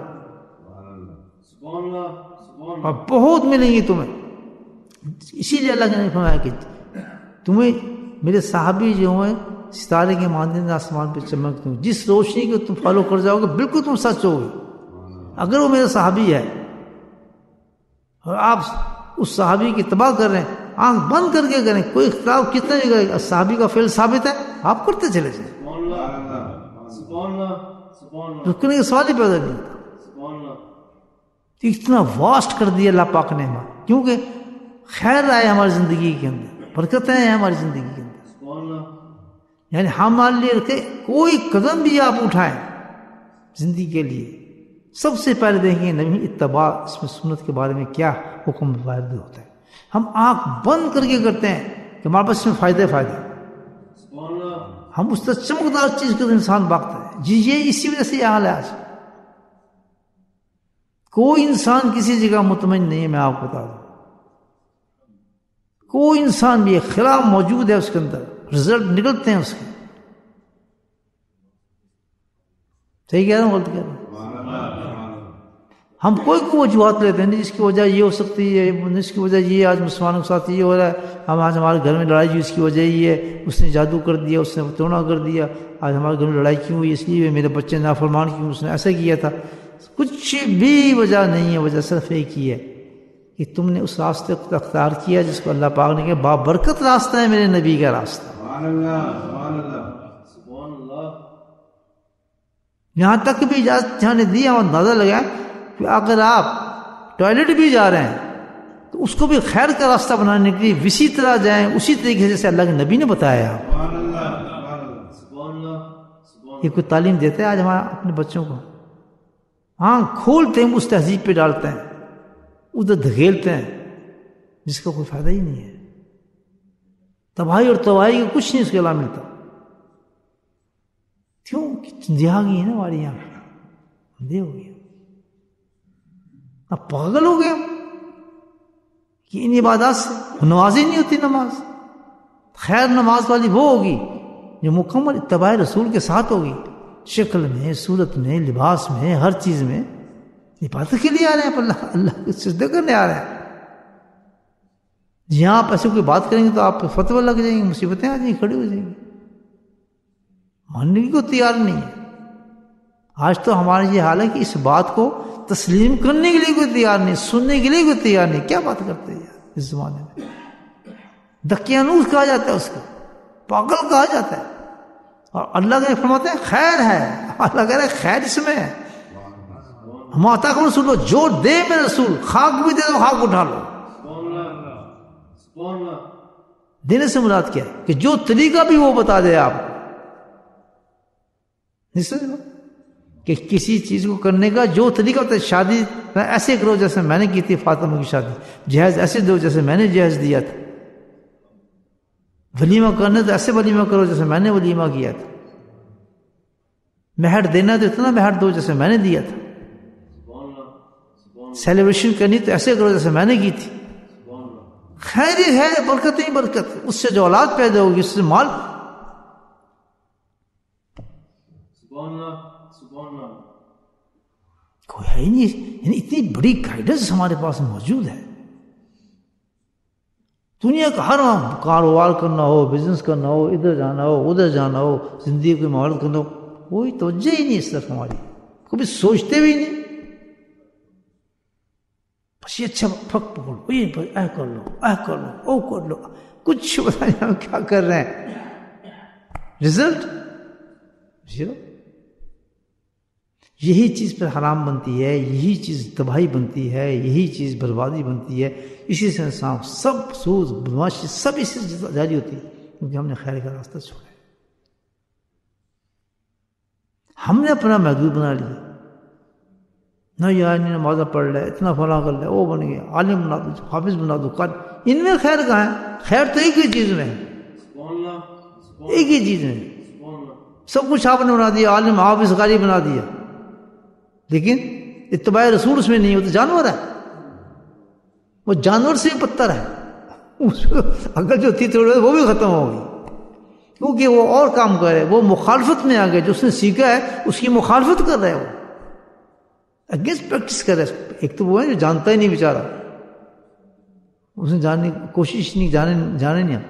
اور بہت ملیں گی تمہیں. اسی لیے اللہ نے فرمایا کہ تمہیں میرے صحابی جو ہیں ستارے کے مانند آسمان پہ چمکتے ہوں، جس روشنی کو تم فالو کر جاؤ گے بالکل تم سچ ہوگے. اگر وہ میرا صحابی ہے اور آپ اس صحابی کی اتباع کر رہے ہیں، آنکھ بند کر کے کریں، کوئی اختلاف کتنا بھی کرے، صحابی کا فعل ثابت ہے، آپ کرتے چلے جائیں، رکنے کا سوال ہی پیدا نہیں ہوتا. اتنا واسٹ کر دیا اللہ پاک نے ہمیں، کیونکہ خیر آئے ہماری زندگی کے اندر، برکتیں ہیں ہماری زندگی کے اندر. یعنی ہمارے لیے رکھے کوئی قدم بھی آپ اٹھائیں زندگی کے لیے، سب سے پہلے دیکھیں گے نبی اتباع، اس میں سنت کے بارے میں کیا حکم وارد ہوتا ہے. ہم آنکھ بند کر کے کرتے ہیں کہ ہمارے پاس اس میں فائدے ہم اس طرح چمکدار چیز کے انسان بھاگتا ہے. جی یہ اسی وجہ سے یہ حال ہے. آج کوئی انسان کسی جگہ مطمئن نہیں ہے، میں آپ کو بتا دوں. کوئی انسان بھی خلاف موجود ہے اس کے اندر، رزلٹ نکلتے ہیں اس کے. صحیح کہہ رہا ہوں غلط کہہ رہا ہوں؟ ہم کوئی وجوہات لیتے ہیں جس کی وجہ یہ ہو سکتی ہے، اس کی وجہ یہ، آج مسلمانوں کے ساتھ یہ ہو رہا ہے، آج ہمارے گھر میں لڑائی ہوئی اس کی وجہ یہ ہے، اس نے جادو کر دیا، اس نے توڑا کر دیا، آج ہمارے گھر میں لڑائی کیوں ہوئی اس لیے میرے بچے نافرمان کیوں، اس نے ایسا کیا تھا. کچھ بھی وجہ نہیں ہے، وجہ صرف ایک ہی ہے کہ تم نے اس راستے کو اختیار کیا جس کو اللہ پاک نے کہا بابرکت راستہ ہے میرے نبی کا راستہ. یہاں تک بھی اجازت جہاں نے دی اور اندازہ لگا کہ اگر آپ ٹوائلٹ بھی جا رہے ہیں تو اس کو بھی خیر کا راستہ بنانے کے لیے اسی طرح جائیں، اسی طریقے سے جیسے اللہ کے نبی نے بتایا. یہ کوئی تعلیم دیتا ہے آج ہمارے اپنے بچوں کو؟ ہاں کھولتے ہیں، اس تہذیب پہ ڈالتے ہیں، ادھر دھکیلتے ہیں جس کا کوئی فائدہ ہی نہیں ہے. تباہی اور تباہی کا کچھ نہیں اس کے علاوہ ملتا. کیوں؟ اندھیا گئی ہے نا ہماری یہاں، اندھے ہو گیا، اب پاگل ہو گیا کہ ان عبادات سے نماز ہی نہیں ہوتی. نماز خیر نماز والی وہ ہوگی جو مکمل اتباع رسول کے ساتھ ہوگی، شکل میں، صورت میں، لباس میں، ہر چیز میں. عبادت کے لیے آ رہے ہیں، اللہ کے سجدے کرنے آ رہے ہیں. جہاں آپ ایسے کوئی بات کریں گے تو آپ فتویٰ لگ جائیں گے، مصیبتیں آ جائیں گی، کھڑی ہو جائیں گی. ماننے کی کوئی تیار نہیں ہے. آج تو ہمارا یہ حال ہے کہ اس بات کو تسلیم کرنے کے لیے کوئی تیار نہیں، سننے کے لیے کوئی تیار نہیں. کیا بات کرتے ہیں یار اس زمانے میں؟ دقیانوس کہا جاتا ہے اس کو، پاگل کہا جاتا ہے. اور اللہ کے فرماتے ہیں خیر ہے، اللہ کہہ رہے ہیں خیر اس میں ہے. ہم آتا کو رسول جو دے میرے رسول، خاک بھی دے دو، خاک اٹھا لو. دینے سے مراد کیا ہے کہ جو طریقہ بھی وہ بتا دے آپ کہ کسی چیز کو کرنے کا جو طریقہ ہوتا ہے. شادی ایسے کرو جیسے میں نے کی تھی فاطمہ کی شادی، جہیز ایسے دو جیسے میں نے جہیز دیا تھا. ولیمہ کرنے تو ایسے ولیمہ کرو جیسے میں نے ولیمہ کیا تھا. مہر دینا تو اتنا مہر دو جیسے میں نے دیا تھا، سیلیبریشن کرنی تو ایسے کرو جیسے میں نے کی تھی، خیر ہی ہے، برکت ہی برکت، اس سے جو اولاد پیدا ہوگی اس سے مال. کوئی ہے ہی نہیں، یعنی اتنی بڑی گائیڈنس ہمارے پاس موجود ہے. دنیا کا ہر کاروبار کرنا ہو، بزنس کرنا ہو، ادھر جانا ہو ادھر جانا ہو، زندگی کو مہارت کرنا ہو، کوئی توجہ ہی نہیں اس طرف ہماری، کبھی سوچتے بھی نہیں. بس یہ اچھا پھک پکڑ لو، یہ اے کر لو، اے کر لو، او کر لو، کچھ پتہ نہیں ہم کیا کر رہے ہیں. Result zero. یہی چیز پھر حرام بنتی ہے، یہی چیز تباہی بنتی ہے، یہی چیز بربادی بنتی ہے. اسی سے انسان سب سود بدماشی سب اسی سے جاری ہوتی ہے، کیونکہ ہم نے خیر کا راستہ چھوڑا ہے. ہم نے اپنا محدود بنا لیا. نہ یار نماز پڑھ لے، اتنا فلاں کر لے، وہ بن گیا، عالم بنا دو، حافظ بنا دو، ان میں خیر کہاں ہے؟ خیر تو ایک ہی چیز میں ہے، ایک ہی چیز میں. سب کچھ آپ نے بنا دیا، عالم حافظ قاری بنا دیا، لیکن اتباع رسول اس میں نہیں. وہ تو جانور ہے، وہ جانور سے بھی بدتر ہے. اگر جو تھی تھوڑی وہ بھی ختم ہو گئی، کیونکہ وہ اور کام کر رہے، وہ مخالفت میں آ گئے. جو اس نے سیکھا ہے اس کی مخالفت کر رہے، وہ اگینسٹ پریکٹس کر رہے. ایک تو وہ ہے جو جانتا ہی نہیں بیچارہ، اس نے جاننے کی کوشش نہیں، جانے نہیں.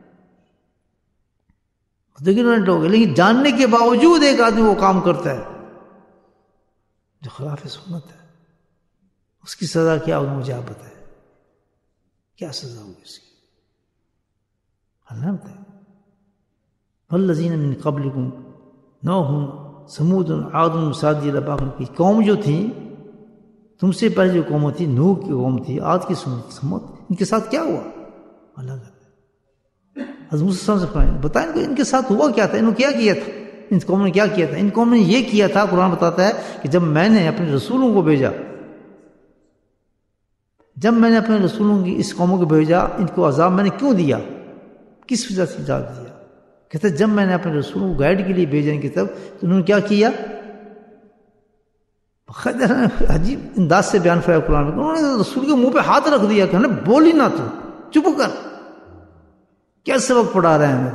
اگنورنٹ ہو گئے، لیکن جاننے کے باوجود ایک آدمی وہ کام کرتا ہے جو خلاف سنت ہے. اس کی سزا کیا ہوگی مجھے آپ بتائیں، کیا سزا ہوگی اس کی؟ اللہ بتائے. والذین من قبلکم نوح ثمود عاد مسادی الاباق کی قوم جو تھی تم سے پہلے جو قوم تھی، نوح کی قوم تھی، عاد کی سمود، ان کے ساتھ کیا ہوا؟ اللہ کہتا ہے حضرت موسیٰ سے فرمائیں بتائیں ان کے ساتھ ہوا کیا تھا، انہوں نے کیا کیا تھا، ان قوم نے کیا کیا تھا. ان قوم نے یہ کیا تھا، قرآن بتاتا ہے کہ جب میں نے اپنے رسولوں کو بھیجا، جب میں نے اپنے رسولوں کی اس قوموں کو بھیجا، ان کو عذاب میں نے کیوں دیا، کس وجہ سے عذاب دیا؟ کہتے جب میں نے اپنے رسولوں کو گائیڈ کے لیے بھیجا ان کی طرف، تو انہوں نے کیا کیا؟ عجیب انداز سے بیان فرمایا قرآن میں، انہوں نے رسول کے منہ پہ ہاتھ رکھ دیا کہ بول ہی نہ، تو چپ کر، کیا سبق پڑھا رہے ہیں ہمیں،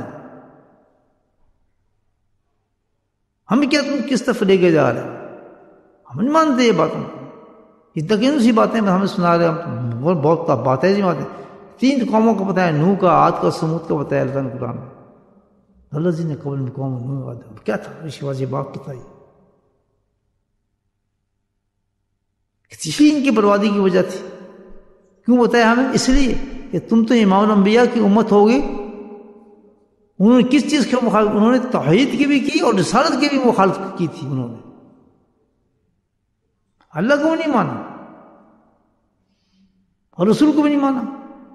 ہمیں کیا تم کس طرف لے کے جا رہے ہیں، ہم نہیں مانتے یہ باتوں کو. یہ تقریباً سی باتیں ہمیں سنا رہے ہیں، بہت باتیں سی باتیں. 3 قوموں کو بتایا، نوح کا، عاد کا، سمود کا بتایا اللہ نے قرآن میں. اللہ جی نے قبل میں قوم نوح عاد کیا تھا، اس کے بعد یہ بات بتائی. یہی ان کی بربادی کی وجہ تھی. کیوں بتایا ہمیں؟ اس لیے کہ تم تو امام الانبیاء کی امت ہوگی. انہوں نے کس چیز کی مخالفت؟ انہوں نے توحید کی بھی کی اور رسالت کی بھی مخالفت کی تھی. انہوں نے اللہ کو نہیں مانا اور رسول کو بھی نہیں مانا.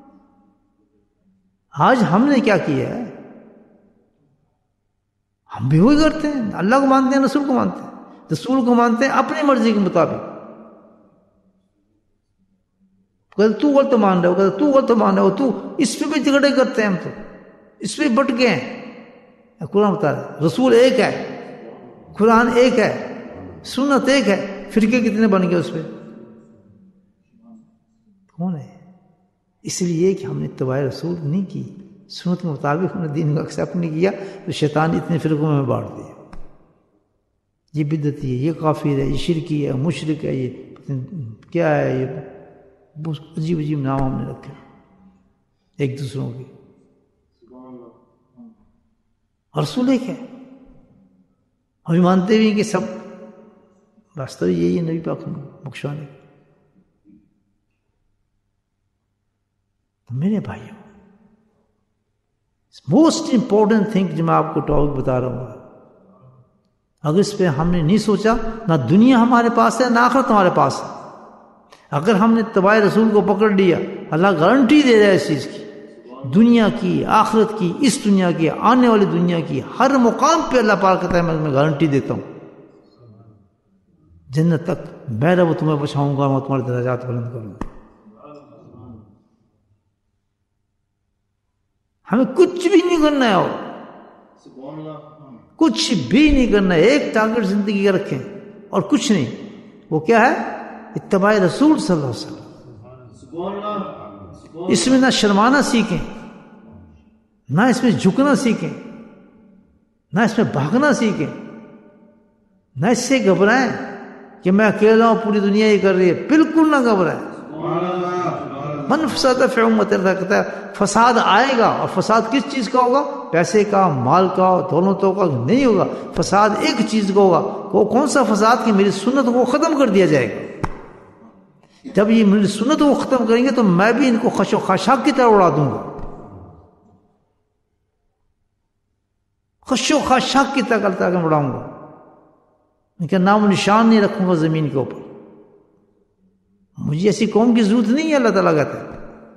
آج ہم نے کیا کیا ہے؟ ہم بھی وہی کرتے ہیں، اللہ کو مانتے ہیں، رسول کو مانتے ہیں. رسول کو مانتے ہیں اپنی مرضی کے مطابق. کہتے تو غلط مان رہے ہو، کہتے تو غلط مان رہے ہو، تو اس پہ بھی جھگڑے کرتے ہیں. ہم تو اس پہ بٹ گئے ہیں. قرآن بتا رہا ہے رسول ایک ہے، قرآن ایک ہے، سنت ایک ہے، فرقے کتنے بن گئے اس پہ؟ کون ہے؟ اس لیے کہ ہم نے اتباع رسول نہیں کی، سنت کے مطابق ہم نے دین کو ایکسیپٹ نہیں کیا، تو شیطان اتنے فرقوں میں بانٹ دیا. یہ بدعتی ہے، یہ کافر ہے، یہ شرکی ہے، مشرک ہے، یہ کیا ہے، یہ عجیب عجیب نام ہم نے رکھے ایک دوسروں کے. رسول ایک ہے، ہم مانتے بھی ہیں کہ سب راستہ یہی ہے نبی پاک بخشوانے. میرے بھائیوں، موسٹ امپورٹنٹ تھنگ جو میں آپ کو ٹاپک بتا رہا ہوں، اگر اس پہ ہم نے نہیں سوچا، نہ دنیا ہمارے پاس ہے نہ آخرت ہمارے پاس ہے. اگر ہم نے اتباع رسول کو پکڑ لیا، اللہ گارنٹی دے رہا ہے اس چیز کی، دنیا کی، آخرت کی، اس دنیا کی، آنے والی دنیا کی، ہر مقام پہ اللہ پاک کہتا ہے میں گارنٹی دیتا ہوں، جنت تک میں رب تمہیں بچاؤں گا، میں تمہارے درجات بلند کروں گا. ہمیں کچھ بھی نہیں کرنا ہے، اور کچھ بھی نہیں کرنا ہے، ایک ٹارگٹ زندگی کا رکھیں اور کچھ نہیں. وہ کیا ہے؟ اتباع رسول صلی اللہ علیہ وسلم. اس میں نہ شرمانا سیکھیں، نہ اس میں جھکنا سیکھیں، نہ اس میں بھاگنا سیکھیں، نہ اس سے گھبرائیں کہ میں اکیلا ہوں، پوری دنیا یہ کر رہی ہے. بالکل نہ گھبرائیں. من فساد فی امتی کہتا ہے فساد آئے گا، اور فساد کس چیز کا ہوگا؟ پیسے کا، مال کا، دولتوں کا نہیں ہوگا. فساد ایک چیز کا ہوگا. وہ کون سا فساد؟ کہ میری سنت کو ختم کر دیا جائے گا. جب یہ میری سنت کو ختم کریں گے تو میں بھی ان کو خش و خاشاک کی طرح اڑا دوں گا. خش و خاشاک کی طرح میں اڑاؤں گا. ان کا نام و نشان نہیں رکھوں گا زمین کے اوپر. مجھے ایسی قوم کی ضرورت نہیں ہے. اللہ تعالیٰ کہتا ہے.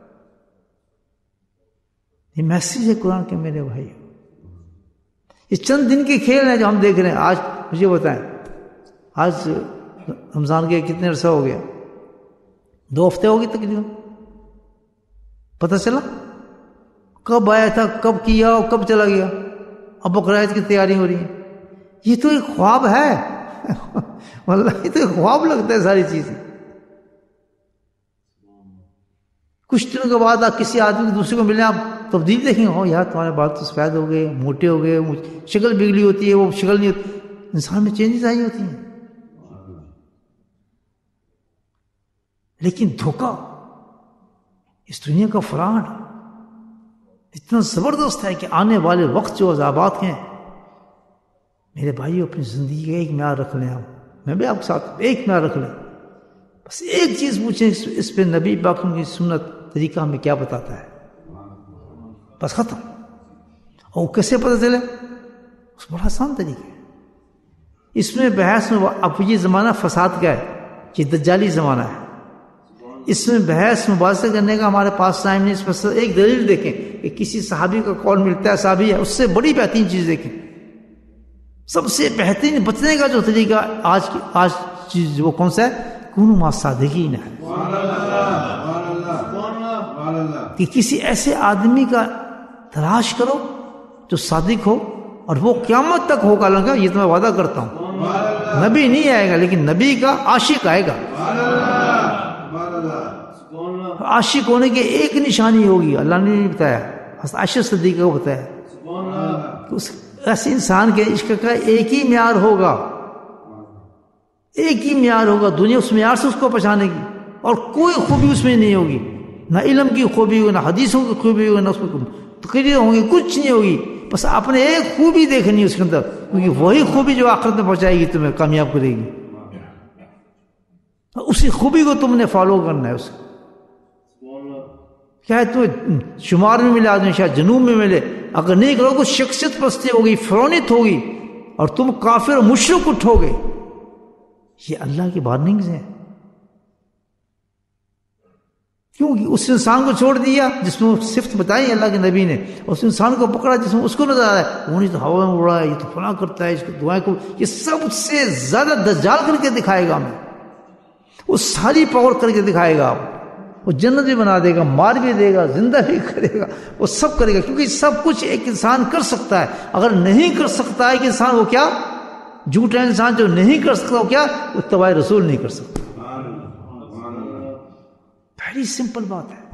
یہ میسیج ہے قرآن کے میرے بھائی. یہ چند دن کے کھیل ہیں جو ہم دیکھ رہے ہیں. آج مجھے بتائیں، آج رمضان کے کتنے عرصہ ہو گیا؟ 2 ہفتے ہو گئے تقریباً. پتہ چلا کب آیا تھا، کب کیا اور کب چلا گیا. اب بقرعید کی تیاری ہو رہی ہے. یہ تو ایک خواب ہے. واللہ یہ تو ایک خواب لگتا ہے ساری چیزیں. کچھ دنوں کے بعد آپ کسی آدمی دوسرے کو ملیں، آپ تبدیل دیکھیں، ہو یار تمہارے بال تو سفید ہو گئے، موٹے ہو گئے، شکل بگڑی ہوتی ہے، وہ شکل نہیں ہوتی. انسان میں چینجز آئی ہوتی ہیں. لیکن دھوکہ، اس دنیا کا فراڈ اتنا زبردست ہے کہ آنے والے وقت جو عذابات ہیں میرے بھائیو، اپنی زندگی کا ایک معیار رکھ لیں. آپ، میں بھی آپ کے ساتھ ایک معیار رکھ لیں. بس ایک چیز پوچھیں، اس پہ نبی پاک کی سنت طریقہ ہمیں کیا بتاتا ہے. بس ختم. اور کیسے پتہ چلے؟ اس بڑا آسان طریقہ ہے. اس میں بحث میں اب یہ زمانہ فساد کا ہے، یہ دجالی زمانہ ہے. اس میں بحث مباحثہ کرنے کا ہمارے پاس ٹائم نہیں. اس پر ایک دلیل دیکھیں کہ کسی صحابی کا قول ملتا ہے، صحابی ہے، اس سے بڑی بہترین چیز دیکھیں. سب سے بہترین بچنے کا جو طریقہ آج چیز وہ کون سا ہے؟ کونوا مع الصادقین ہے. کہ کسی ایسے آدمی کا تلاش کرو جو صادق ہو، اور وہ قیامت تک ہوگا. لگا یہ تو میں وعدہ کرتا ہوں. نبی نہیں آئے گا لیکن نبی کا عاشق آئے گا. عاشق ہونے کی ایک نشانی ہوگی، اللہ نے نہیں بتایا، عائشہ صدیقہ کو بتایا. ایسے انسان کے عشق کا ایک ہی معیار ہوگا، ایک ہی معیار ہوگا. دنیا اس معیار سے اس کو پہچانے گی، اور کوئی خوبی اس میں نہیں ہوگی. نہ علم کی خوبی ہوگی، نہ حدیثوں کی خوبی ہوگی، نہ اس میں تقریر ہوں گی، کچھ نہیں ہوگی. بس اپنے ایک خوبی دیکھنی ہے اس کے اندر، کیونکہ وہی خوبی جو آخرت میں پہنچائے گی، تمہیں کامیاب کرے گی. اسی خوبی کو تم نے فالو کرنا ہے. اس کو کیا ہے، تمہیں شمار میں ملے آدمی، شاید جنوب میں ملے. اگر نہیں کرو تو شخصیت پستی ہوگی، فرونیت ہوگی، اور تم کافر اور مشرک اٹھو گے. یہ اللہ کی وارننگز ہیں. کیونکہ اس انسان کو چھوڑ دیا جس میں صفت بتائی اللہ کے نبی نے، اس انسان کو پکڑا جس میں اس کو نظر آ رہا ہے وہ نہیں تو ہوا میں اڑا ہے، یہ تو فلاں کرتا ہے، اس کو دعائیں کو. یہ سب سے زیادہ دجال کر کے دکھائے گا ہمیں. وہ ساری پاور کر کے دکھائے گا. آپ وہ جنت بھی بنا دے گا، مار بھی دے گا، زندہ بھی کرے گا، وہ سب کرے گا. کیونکہ سب کچھ ایک انسان کر سکتا ہے. اگر نہیں کر سکتا ہے کہ انسان، وہ کیا جھوٹا انسان جو نہیں کر سکتا، وہ کیا وہ اتباع رسول نہیں کر سکتا. بڑی سمپل بات ہے.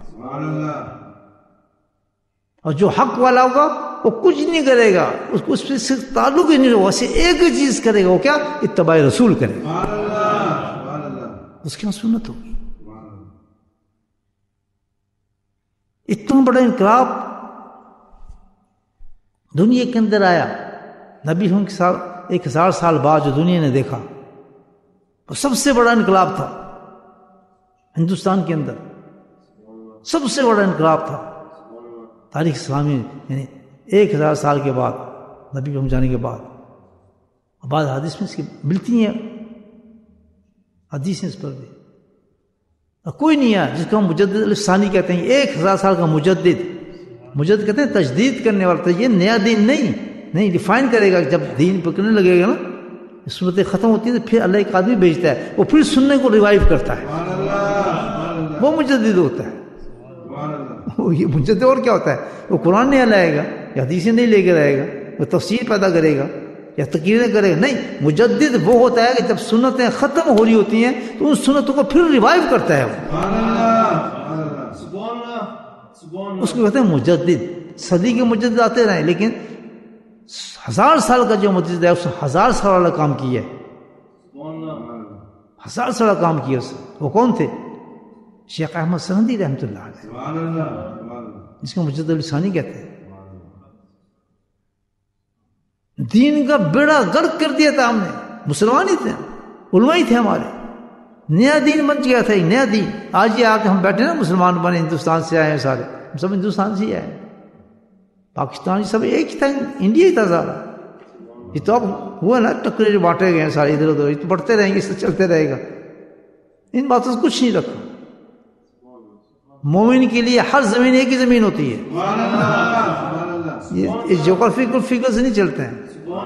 اور جو حق والا ہوگا وہ کچھ نہیں کرے گا، اس کو اس پہ صرف تعلق ہی نہیں ہوگا، اسے ایک ہی چیز کرے گا، وہ کیا اتباع رسول کرے گا. اس کی سنت ہوگی. اتنا بڑا انقلاب دنیا کے اندر آیا نبی ہوں کے ساتھ 1000 سال بعد جو دنیا نے دیکھا، وہ سب سے بڑا انقلاب تھا ہندوستان کے اندر. سب سے بڑا انقلاب تھا تاریخ اسلامی. یعنی 1000 سال کے بعد نبی ہم جانے کے بعد. بعض حدیث میں اس کی ملتی ہیں حدیثیں اس پر بھی. کوئی نہیں ہے جس کو ہم مجدد الثانی کہتے ہیں. 1000 سال کا مجدد کہتے ہیں تجدید کرنے والا. تو یہ نیا دین نہیں ڈیفائن کرے گا. جب دین پکڑنے لگے گا نا، سنتیں ختم ہوتی ہیں، تو پھر اللہ ایک آدمی بھیجتا ہے، وہ پھر سننے کو ریوائیو کرتا ہے. وہ مجدد ہوتا ہے. یہ مجدد اور کیا ہوتا ہے؟ وہ قرآن نہیں لائے گا، یا حدیثیں نہیں لے کے رہے گا، وہ تفسیر پیدا کرے گا. یا تقریریں کرے گا، نہیں. مجدد وہ ہوتا ہے کہ جب سنتیں ختم ہو رہی ہوتی ہیں تو ان سنتوں کو پھر ریوائیو کرتا ہے. اس کو کہتے ہیں مجدد. صدی کے مجدد آتے رہے لیکن 1000 سال کا جو مجدد ہے اس نے 1000 سال والا کام کیا ہے. 1000 سال کام کیا اس. وہ کون تھے؟ شیخ احمد سندھی رحمۃ اللہ علیہ، جس کو مجدد لسانی کہتے ہیں. دین کا بیڑا غرق کر دیا تھا ہم نے. مسلمان ہی تھے، علماء ہی تھے ہمارے. نیا دین بن گیا تھا، نیا دین. آج یہ آ کے ہم بیٹھے نا مسلمان بنے، ہندوستان سے آئے ہیں سارے، ہم سب ہندوستان سے ہی آئے ہیں. پاکستان سب ایک ہی تھا، انڈیا ہی تھا سارا. یہ تو اب ہوا نا ٹکرے جو بانٹے گئے ہیں سارے ادھر ادھر، یہ تو بڑھتے رہیں گے، اس سے چلتے رہے گا. ان باتوں سے کچھ نہیں رکھا. مومن کے لیے ہر زمین ایک ہی زمین ہوتی ہے. یہ جغرافیکل فگر سے نہیں چلتے ہیں.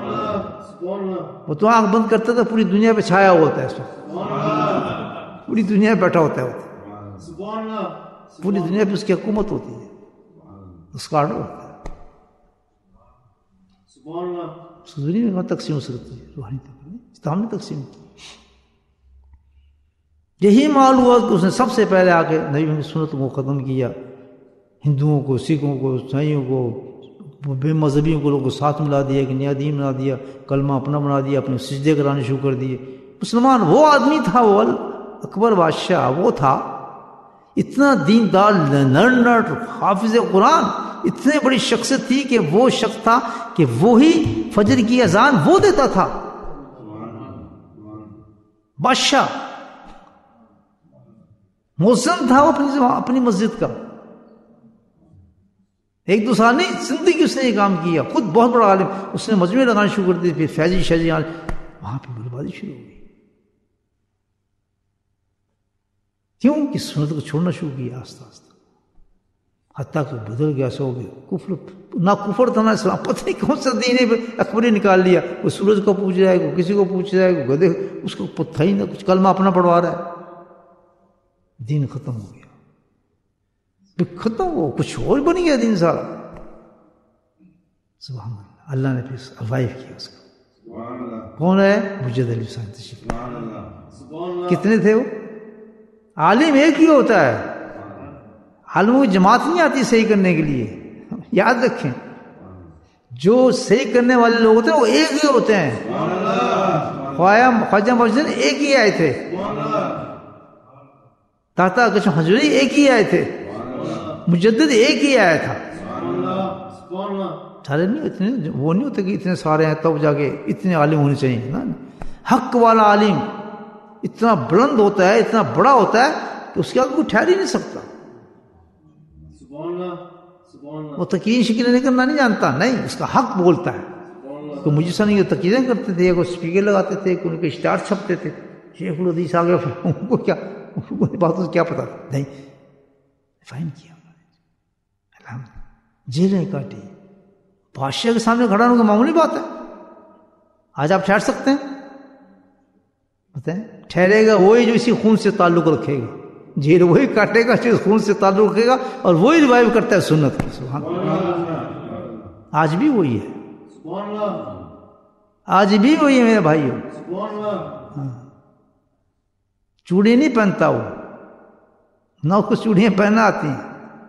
وہ تو آنکھ بند کرتا تھا پوری دنیا پہ چھایا ہوا ہوتا ہے، اس وقت پوری دنیا پہ بیٹھا ہوتا ہے. پوری دنیا پہ اس کی حکومت ہوتی ہے، اس کا آرڈر ہوتا ہے. دنیا میں تقسیم ہو سکتی ہے، روحانی اسلام نے تقسیم کی. یہی معلوم ہوا کہ اس نے سب سے پہلے آ کے نبی کی سنت کو ختم کیا. ہندوؤں کو، سکھوں کو، عیسائیوں کو، بے مذہبیوں کو لوگوں کو ساتھ ملا دیا، کہ نیا دین بنا دیا، کلمہ اپنا بنا دیا، اپنے سجدے کرانے شروع کر دیے. مسلمان وہ آدمی تھا، وہ اکبر بادشاہ وہ تھا، اتنا دیندار، لرنر، حافظ قرآن، اتنے بڑی شخصیت تھی کہ وہ شخص تھا کہ وہی فجر کی اذان وہ دیتا تھا. بادشاہ مؤذن تھا وہ اپنی مسجد کا. 1-2 سال نہیں، زندگی اس نے یہ کام کیا. خود بہت بڑا عالم. اس نے مجمع لگانا شروع کر دی، پھر فیضی شیزی وہاں پہ بربادی شروع ہو گئی. کیوں کہ سنت کو چھوڑنا شروع کیا آہستہ آہستہ، حتیٰ کہ بدل گیا. سو گیا کفر. نہ کفر تھا نہ اسلام. پتہ نہیں کون سا دین ہے اکبری نکال لیا. کوئی سورج کو پوچھ رہا ہے، کوئی کسی کو پوچھ رہا ہے، کوئی گدھے، اس کو پتہ ہی نہ، کچھ کلمہ اپنا پڑھوا رہا ہے. دین ختم ہو گیا. ختم ہو، کچھ اور بن گیا دین سارا. سبحان اللہ. اللہ نے پھر ریوائیو کیا اس کو. کون ہے؟ مجدد لسانی تشریف. کتنے تھے وہ؟ عالم ایک ہی ہوتا ہے. عالموں کی جماعت نہیں آتی صحیح کرنے کے لیے. یاد رکھیں، جو صحیح کرنے والے لوگ ہوتے ہیں وہ ایک ہی ہوتے ہیں. خواجہ مجدد ایک ہی آئے تھے. داتا کچھ حضوری ایک ہی آئے تھے. مجدد ایک ہی آیا تھا. سارے نہیں، اتنے وہ نہیں ہوتے کہ اتنے سارے ہیں تب جا کے اتنے عالم ہونے چاہیے نا. حق والا عالم اتنا بلند ہوتا ہے، اتنا بڑا ہوتا ہے کہ اس کے آگے کوئی ٹھہر ہی نہیں سکتا. وہ تقریر شکریں کرنا نہیں جانتا، نہیں، اس کا حق بولتا ہے. تو مجھے سا نہیں تقریریں کرتے تھے، کوئی اسپیکر لگاتے تھے، کوئی ان کے اشتہار چھپتے تھے. شیخ الحدیث آگے ان کو کیا، باتوں سے کیا پتا تھا. نہیں، فائن کیا. جیلیں کاٹی. بادشاہ کے سامنے کھڑا ہونے کی معمولی بات ہے. آج آپ ٹھہر سکتے ہیں؟ بتائیں. ٹھہرے گا وہی جو اسی خون سے تعلق رکھے گا. جیل وہی کاٹے گا جو اس خون سے تعلق رکھے گا، اور وہی ریوائیو کرتا ہے سنت کو. سبحان اللہ. آج بھی وہی ہے. آج بھی وہی ہے میرے بھائیوں. چوڑی نہیں پہنتا وہ، نہ اس کو چوڑیاں پہنا آتی ہیں.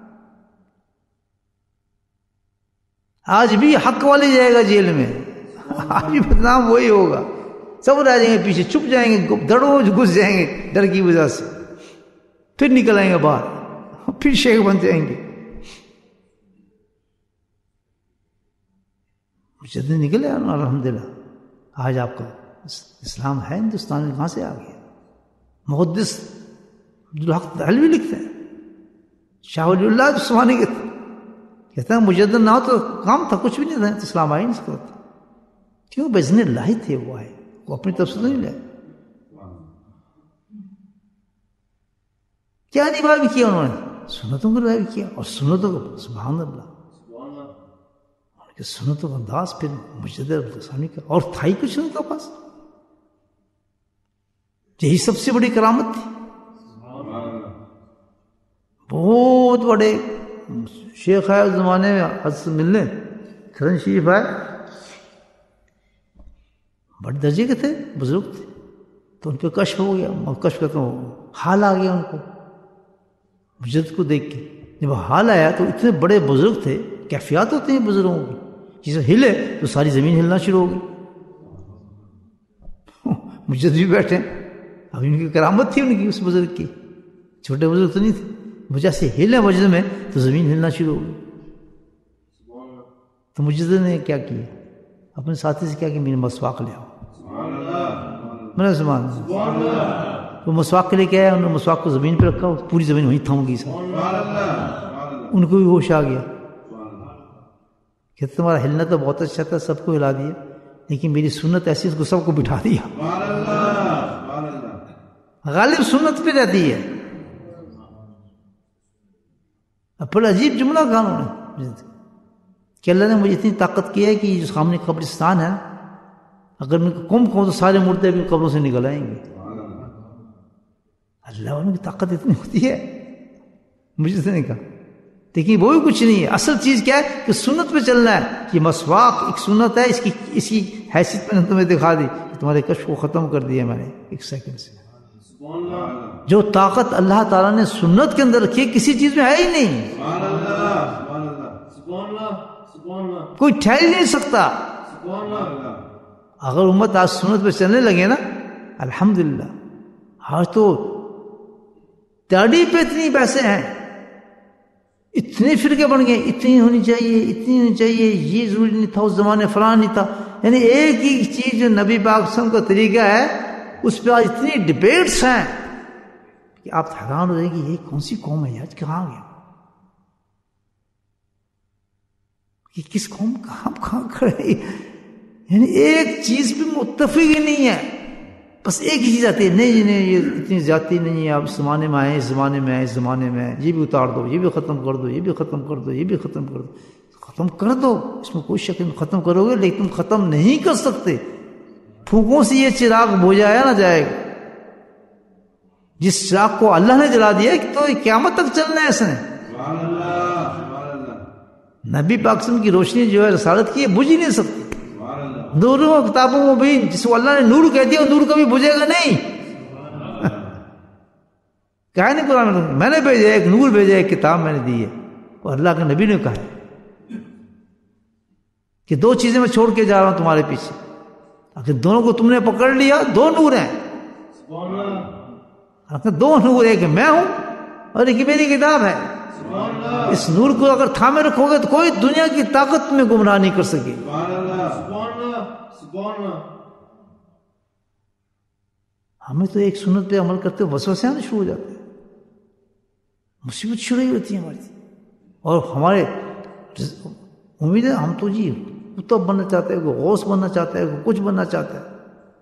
آج بھی حق والے جائے گا جیل میں. آج بھی بدنام وہی ہوگا. سب رہ جائیں گے پیچھے، چھپ جائیں گے، دڑوں میں گھس جائیں گے ڈر کی وجہ سے. پھر نکل آئیں گے باہر، پھر شیخ بن جائیں گے. مجدد نکلے الحمدللہ. آج آپ کا اسلام ہے ہندوستان میں، کہاں سے آ گیا؟ محدث عبدالحق دہلوی لکھتے ہیں، شاہ ولی اللہ عثمانی کہتے ہیں مجدد نہ ہو تو کام تھا، کچھ بھی نہیں تھا، اسلام آ ہی نہیں سکتا تھا. کیوں؟ بزن اللہ ہی تھے وہ آئے، وہ اپنی طرف سے نہیں لائے. کیا ریوائیو کیا انہوں نے؟ سنتوں کو ریوائیو کیا، اور سنتوں کو، سبحان اللہ، ان کے سنتوں کا انداز پھر مجدد لسانی کا، اور تھا ہی کچھ ان کے پاس. یہی سب سے بڑی کرامت تھی. بہت بڑے شیخ ہے اس زمانے میں، حضرت ملنے کرن شریف آئے بڑے درجے کے تھے، بزرگ تھے، تو ان پہ کشف ہو گیا. کشف کرتا ہوں حال آ گیا ان کو مجد کو دیکھ کے. جب حال آیا تو اتنے بڑے بزرگ تھے، کیفیات ہوتے ہیں بزرگوں کی، جسے ہلے تو ساری زمین ہلنا شروع ہو گئی. مجد بھی بیٹھے، اب ان کی کرامت تھی ان کی، اس بزرگ کی، چھوٹے بزرگ تو نہیں تھے. وجہ سے ہلے مجد میں تو زمین ہلنا شروع ہو گئی. تو مجد نے کیا کیا، اپنے ساتھی سے کیا کہ میرے مسواک لے آؤ. میں نے سبحان اللہ. وہ مسواک کے لیے کیا ہے، انہوں نے مسواک کو زمین پہ رکھا، پوری زمین وہیں تھم گئی. ان کو بھی ہوش آ گیا کہ تمہارا ہلنا تو بہت اچھا تھا، سب کو ہلا دیا، لیکن میری سنت ایسی اس کو سب کو بٹھا دیا. غالب سنت پہ رہتی ہے. اب بڑا عجیب جملہ کہا انہوں نے کہ اللہ نے مجھے اتنی طاقت کی ہے کہ جو سامنے قبرستان ہے، اگر میں کم کہوں تو سارے مردے بھی قبروں سے نکل آئیں گے. اللہ ان کی طاقت اتنی ہوتی ہے، مجھے سے نہیں کہا. لیکن وہ بھی کچھ نہیں ہے. اصل چیز کیا ہے کہ سنت پہ چلنا ہے. یہ مسواک ایک سنت ہے، اس کی حیثیت میں نے تمہیں دکھا دی کہ تمہارے کشف کو ختم کر دیا میں نے ایک سیکنڈ سے. جو طاقت اللہ تعالیٰ نے سنت کے اندر رکھی ہے کسی چیز میں ہے ہی نہیں. کوئی ٹھہر ہی نہیں سکتا. اگر امت آج سنت پہ چلنے لگے نا، الحمدللہ. آج تو داڑھی پہ اتنی پیسے ہیں، اتنے فرقے بن گئے، اتنی ہونی چاہیے، اتنی ہونی چاہیے، یہ ضروری نہیں تھا، اس زمانے فلاں نہیں تھا. یعنی ایک ہی چیز جو نبی پاک صلی اللہ علیہ وسلم کا طریقہ ہے، اس پہ آج اتنی ڈبیٹس ہیں کہ آپ حیران ہو جائیں گے یہ کون سی قوم ہے آج، کہاں گیا یہ، کس قوم کہاں کھڑے. یعنی ایک چیز پہ متفق ہی نہیں ہے. بس ایک ہی چیز آتی ہے، نہیں نہیں یہ اتنی زیادتی نہیں ہے، آپ اس زمانے میں آئے، اس زمانے میں آئے، اس زمانے میں آئے، یہ بھی اتار دو، یہ بھی ختم کر دو، یہ بھی ختم کر دو، یہ بھی ختم کر دو. ختم کر دو، اس میں کوئی شک نہیں، ختم کرو گے، لیکن تم ختم نہیں کر سکتے. پھوکوں سے یہ چراغ بجھایا نہ جائے گا. جس چراغ کو اللہ نے جلا دیا تو قیامت تک چلنا ہے اس نے. نبی پاک صلی اللہ علیہ وسلم کی روشنی جو ہے رسالت کی، بجھ ہی نہیں سکتی. نوروں و کتابوں مبین، جس کو اللہ نے نور کہہ دیا وہ نور کبھی بجھے گا نہیں. کہا نہیں قرآن میں نے بھیجا ایک نور بھیجا، ایک کتاب میں نے دی ہے، اور اللہ کے نبی نے کہا ہے کہ دو چیزیں میں چھوڑ کے جا رہا ہوں تمہارے پیچھے، اگر دونوں کو تم نے پکڑ لیا، دو نور ہیں. دو نور، ایک میں ہوں اور ایک میری کتاب ہے. اس نور کو اگر تھامے رکھو گے تو کوئی دنیا کی طاقت میں گمراہ نہیں کر سکے. ہمیں تو ایک سنت پہ عمل کرتے وسوسے آنے شروع ہو جاتے ہیں، مصیبت شروع ہی ہوتی ہے ہماری. اور ہمارے امید ہے ہم تو جی کتب بننا چاہتے ہیں، کوئی غوث بننا چاہتا ہے، کوئی کچھ بننا چاہتا ہے.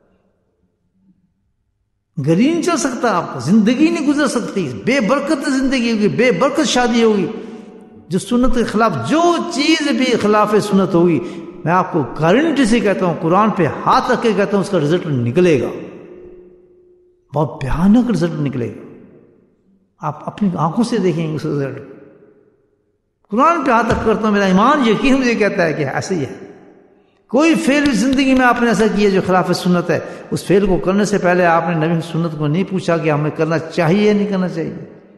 گھر ہی نہیں چل سکتا، آپ زندگی نہیں گزر سکتی، بے برکت زندگی ہوگی، بے برکت شادی ہوگی. جو سنت کے خلاف جو چیز بھی خلاف سنت ہوگی، میں آپ کو گارنٹی سے کہتا ہوں، قرآن پہ ہاتھ رکھ کے کہتا ہوں، اس کا رزلٹ نکلے گا، بہت بھیانک رزلٹ نکلے گا. آپ اپنی آنکھوں سے دیکھیں گے اس رزلٹ. قرآن پہ ہاتھ رکھ کرتا ہوں، میرا ایمان یقین مجھے کہتا ہے کہ ایسے ہی ہے. کوئی فعل زندگی میں آپ نے ایسا کیا جو خلاف سنت ہے، اس فعل کو کرنے سے پہلے آپ نے نبی سنت کو نہیں پوچھا کہ ہمیں کرنا چاہیے یا نہیں کرنا چاہیے.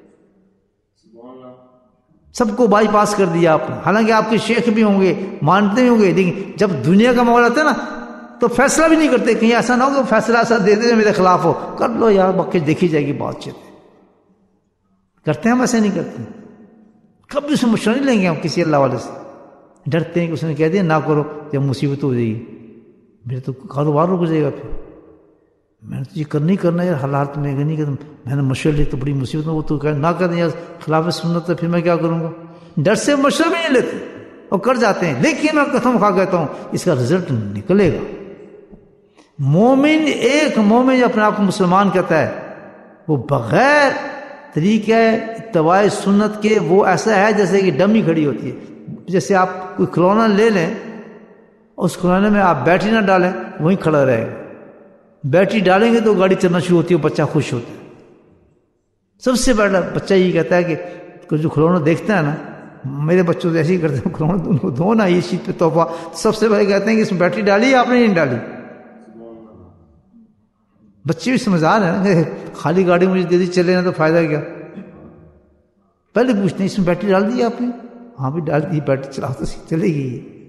سب کو بائی پاس کر دیا آپ نے. حالانکہ آپ کے شیخ بھی ہوں گے، مانتے بھی ہوں گے، لیکن جب دنیا کا معاملہ آتا ہے نا تو فیصلہ بھی نہیں کرتے. کہیں ایسا نہ ہو کہ فیصلہ ایسا دے دے میرے خلاف ہو، کر لو یار، باقی دیکھی جائے گی بات چیت. کرتے ہیں ہم ایسے نہیں کرتے. کبھی اس میں مشورہ نہیں لیں گے ہم کسی اللہ والے سے. ڈرتے ہیں کہ اس نے کہہ دیا نہ کرو، جب مصیبت ہو جائے گی، میرے تو کاروبار رک جائے گا. پھر میں نے تو یہ کرنا ہی کرنا ہے یار، حالات میں نہیں کرنا. میں نے مشورہ لیا تو بڑی مصیبت میں، وہ تو نہ کر دیں یار خلاف سنت ہے، پھر میں کیا کروں گا. ڈر سے مشورہ بھی نہیں لیتے اور کر جاتے ہیں. لیکن میں قسم کھا کہتا ہوں اس کا رزلٹ نکلے گا. مومن، ایک مومن جو اپنے آپ کو مسلمان کہتا ہے، وہ بغیر طریقہ اتباع سنت کے وہ ایسا ہے جیسے کہ ڈمی کھڑی ہوتی ہے. جیسے آپ کوئی کھلونا لے لیں، اس کھلونے میں آپ بیٹری نہ ڈالیں، وہیں کھڑا رہے گا. بیٹری ڈالیں گے تو گاڑی چلنا شروع ہوتی ہے، بچہ خوش ہوتا ہے. سب سے بڑا بچہ یہ کہتا ہے کہ جو کھلونا دیکھتا ہے نا، میرے بچوں سے ایسے ہی کرتے ہیں، کھلونا ان کو دو نا یہ چیز پہ تحفہ. سب سے پہلے کہتے ہیں کہ اس میں بیٹری ڈالی آپ نے نہیں ڈالی. بچے بھی سمجھدار ہیں کہ خالی گاڑی مجھے دے دی چلے نا تو فائدہ کیا. پہلے پوچھتے ہیں اس میں بیٹری ڈال دی آپ نے؟ ہاں بھی ڈال دی، بیٹری چلاؤ تو چلے گی.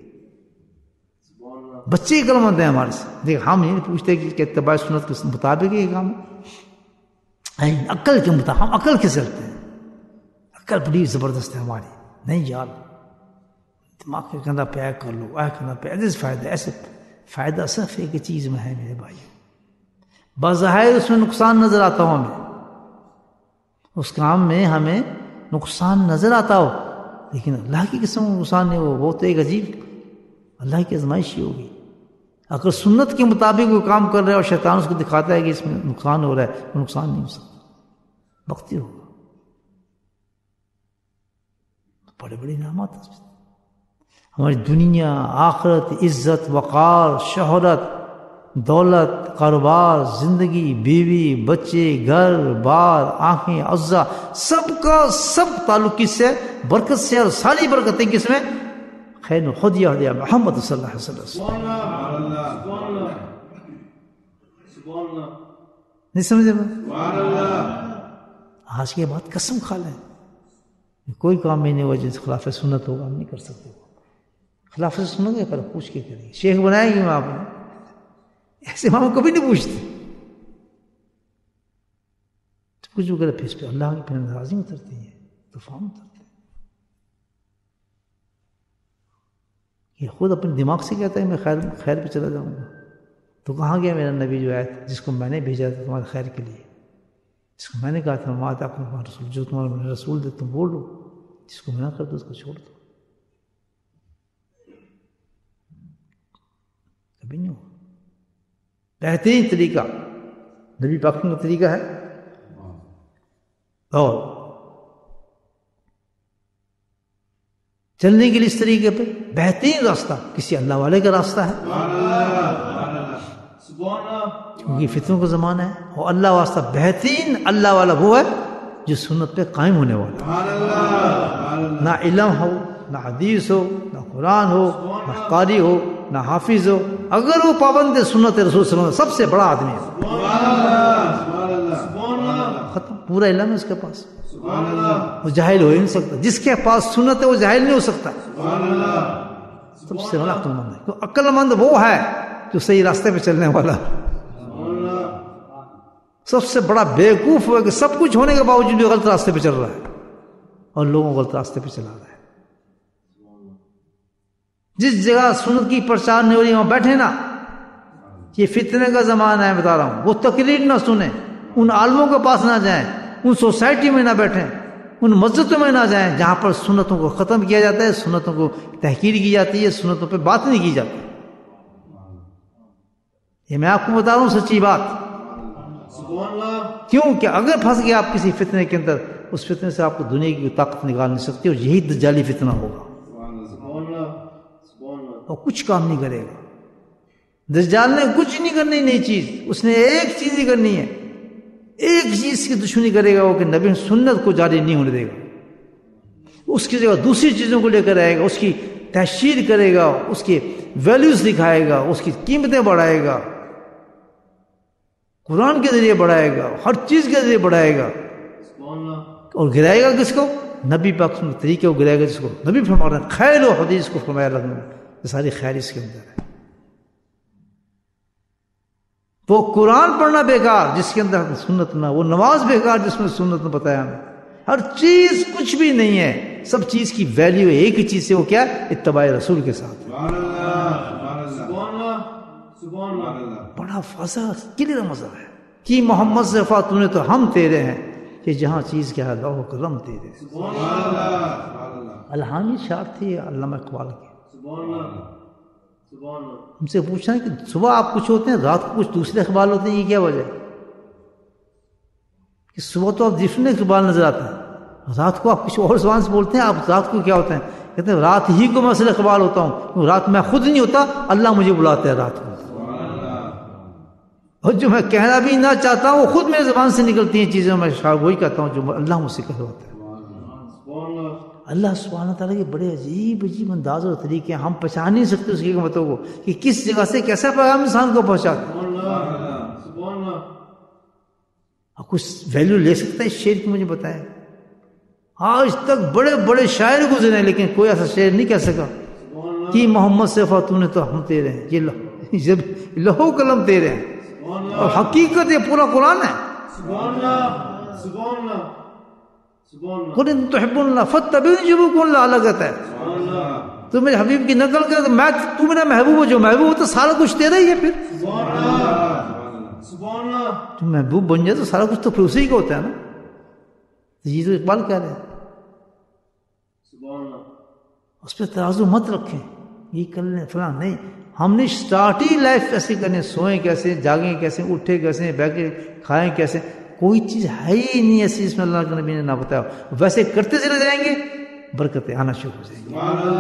بچے ہی عقل مند ہیں ہمارے سے. دیکھ ہم یہ نہیں پوچھتے کہ اتباع سنت کے مطابق یہ کام ہے، عقل کے مطابق. ہم عقل کے چلتے ہیں، عقل بڑی زبردست ہے ہماری. نہیں یار دماغ کے کندھا پہ کر لو، کندھا پہ ایسے فائدہ، ایسے فائدہ صرف ایک چیز میں ہے میرے بھائی. بظاہر اس میں نقصان نظر آتا ہو، ہمیں اس کام میں ہمیں نقصان نظر آتا ہو، لیکن اللہ کی قسم نقصان نہیں ہو، وہ تو ایک عجیب اللہ کی آزمائش ہی ہوگی. اگر سنت کے مطابق وہ کام کر رہا ہے اور شیطان اس کو دکھاتا ہے کہ اس میں نقصان ہو رہا ہے، وہ نقصان نہیں ہو سکتا، وقتی ہوگا. بڑے بڑے انعامات ہماری دنیا، آخرت، عزت، وقار، شہرت، دولت، کاروبار، زندگی، بیوی، بچے، گھر بار، آنکھیں، اعضاء، سب کا سب تعلق کس سے؟ برکت سے. اور ساری برکتیں کس میں؟ خیر خود یا ہدیہ محمد صلی اللہ علیہ وسلم. نہیں سمجھے آج کے بعد قسم کھا لیں کوئی کام میں نہیں ہوا جس خلاف سنت ہوگا، ہم نہیں کر سکتے. خلاف سنت ہے پر پوچھ کے کریں. شیخ بنائے گی آپ نے، ایسے ہم کبھی نہیں پوچھتے. تو کچھ بھی کرے پھر اس پہ اللہ کی پھر ناراضی اترتی ہے، طوفان اترتے ہیں. یہ خود اپنے دماغ سے کہتا ہے میں خیر پہ چلا جاؤں گا. تو کہاں گیا میرا نبی جو آیا جس کو میں نے بھیجا تھا تمہارے خیر کے لیے، جس کو میں نے کہا تھا مات آپ کو رسول، جو تمہارا میں رسول دے تم بولو، جس کو منع کر دو اس کو چھوڑ دو. کبھی نہیں ہو. بہترین طریقہ نبی پاک کا طریقہ ہے. اور چلنے کے لیے اس طریقے پہ بہترین راستہ کسی اللہ والے کا راستہ ہے، کیونکہ فتنوں کا زمانہ ہے. اور اللہ واسطہ بہترین اللہ والا وہ ہے جو سنت پہ قائم ہونے والا. نہ علم ہو، نہ حدیث ہو، نہ قرآن ہو، نہ قاری ہو، نہ حافظ ہو، اگر وہ پابند سنت رسول صلی اللہ علیہ وسلم سب سے بڑا آدمی ہے. ختم، پورا علم ہے اس کے پاس، وہ جاہل ہو ہی نہیں سکتا. جس کے پاس سنت ہے وہ جاہل نہیں ہو سکتا. سب سے بڑا عقل مند ہے. عقل مند وہ ہے جو صحیح راستے پہ چلنے والا. سب سے بڑا بیوقوف ہے کہ سب کچھ ہونے کے باوجود بھی غلط راستے پہ چل رہا ہے اور لوگوں کو غلط راستے پہ چلا رہا ہے. جس جگہ سنت کی پرچار نہیں ہو رہی وہاں بیٹھے نا. یہ فتنے کا زمانہ ہے بتا رہا ہوں. وہ تقریر نہ سنیں، ان عالموں کے پاس نہ جائیں، ان سوسائٹی میں نہ بیٹھیں، ان مسجدوں میں نہ جائیں جہاں پر سنتوں کو ختم کیا جاتا ہے، سنتوں کو تحقیر کی جاتی ہے، سنتوں پہ بات نہیں کی جاتی. یہ میں آپ کو بتا رہا ہوں سچی بات. کیوں کہ اگر پھنس گیا آپ کسی فتنے کے اندر، اس فتنے سے آپ کو دنیا کی طاقت نکال نہیں سکتی، اور یہی دجالی فتنہ ہوگا اور کچھ کام نہیں کرے گا. دجال نے کچھ نہیں کرنی نئی چیز، اس نے ایک چیز ہی کرنی ہے، ایک چیز کی دشمنی کرے گا وہ کہ نبی سنت کو جاری نہیں ہونے دے گا. اس کی جگہ دوسری چیزوں کو لے کر آئے گا، اس کی تحشیر کرے گا، اس کے ویلیوز دکھائے گا، اس کی قیمتیں بڑھائے گا، قرآن کے ذریعے بڑھائے گا، ہر چیز کے ذریعے بڑھائے گا. اور گرائے گا کس کو؟ نبی پاک کے طریقے کو گرائے گا جس کو نبی فرما رہے ہیں. خیر و حدیث کو فرمایا لگنا، یہ ساری خیر اس کے اندر ہے. وہ قرآن پڑھنا بیکار جس کے اندر سنت نہ، وہ نماز بیکار جس میں سنت نے بتایا ہمیں. ہر چیز کچھ بھی نہیں ہے، سب چیز کی ویلیو ایک ہی چیز سے، وہ کیا ہے؟ اتباع رسول کے ساتھ. بڑا فضا کلیئر مذہب ہے کہ محمد سے فاتح نے تو ہم تیرے ہیں، کہ جہاں چیز کیا ہے لوح قلم تیرے. الہامی شعر تھی علامہ اقبال کی. ہم سے پوچھنا ہے کہ صبح آپ کچھ ہوتے ہیں، رات کو کچھ دوسرے اقبال ہوتے ہیں، یہ کیا وجہ ہے؟ کہ صبح تو آپ ڈفرنٹ اقبال نظر آتے ہیں، رات کو آپ کچھ اور زبان سے بولتے ہیں. آپ رات کو کیا ہوتے ہیں؟ کہتے ہیں رات ہی کو میں اصل اقبال ہوتا ہوں، کیونکہ رات میں خود نہیں ہوتا، اللہ مجھے بلاتا ہے رات کو. اور جو میں کہنا بھی نہ چاہتا ہوں وہ خود میرے زبان سے نکلتی ہیں چیزیں، میں شاید وہی کہتا ہوں جو اللہ مجھ سے کہلواتا ہے. اللہ سبحانہ تعالیٰ کے بڑے عجیب عجیب انداز اور طریقے ہیں، ہم پہچان نہیں سکتے اس کی حکمتوں کو کہ کس جگہ سے کیسا پیغام انسان کو پہنچاتا ہے. آپ کچھ ویلیو لے سکتا ہے اس شعر کی؟ مجھے بتائیں. آج تک بڑے بڑے شاعر گزرے ہیں لیکن کوئی ایسا شعر نہیں کہہ سکا کہ محمد سے فاتون نے تو ہم تیرے ہیں. یہ جب لہو قلم تیرے ہیں اور حقیقت یہ پورا قرآن ہے. قل ان تحبون اللہ فاتبعونی یحببکم اللہ. اللہ کہتا ہے تو میرے حبیب کی نقل کر تو میں تو میرا محبوب ہو. جو محبوب ہوتا سارا کچھ تیرا ہی ہے. پھر تو محبوب بن جائے تو سارا کچھ تو پھر اسی کا ہوتا ہے نا. یہ تو اقبال کہہ رہے ہیں. اس پہ ترازو مت رکھیں یہ کر لیں فلاں نہیں. ہم نے اسٹارٹ ہی لائف کیسے کرنے. سوئیں کیسے, جاگیں کیسے, اٹھے کیسے, بیٹھے کھائیں کیسے. کوئی چیز ہے ہی نہیں ایسی اس میں اللہ کے نبی نے نہ بتایا. ویسے کرتے چلے جائیں گے برکتیں آنا شروع ہو جائیں گی.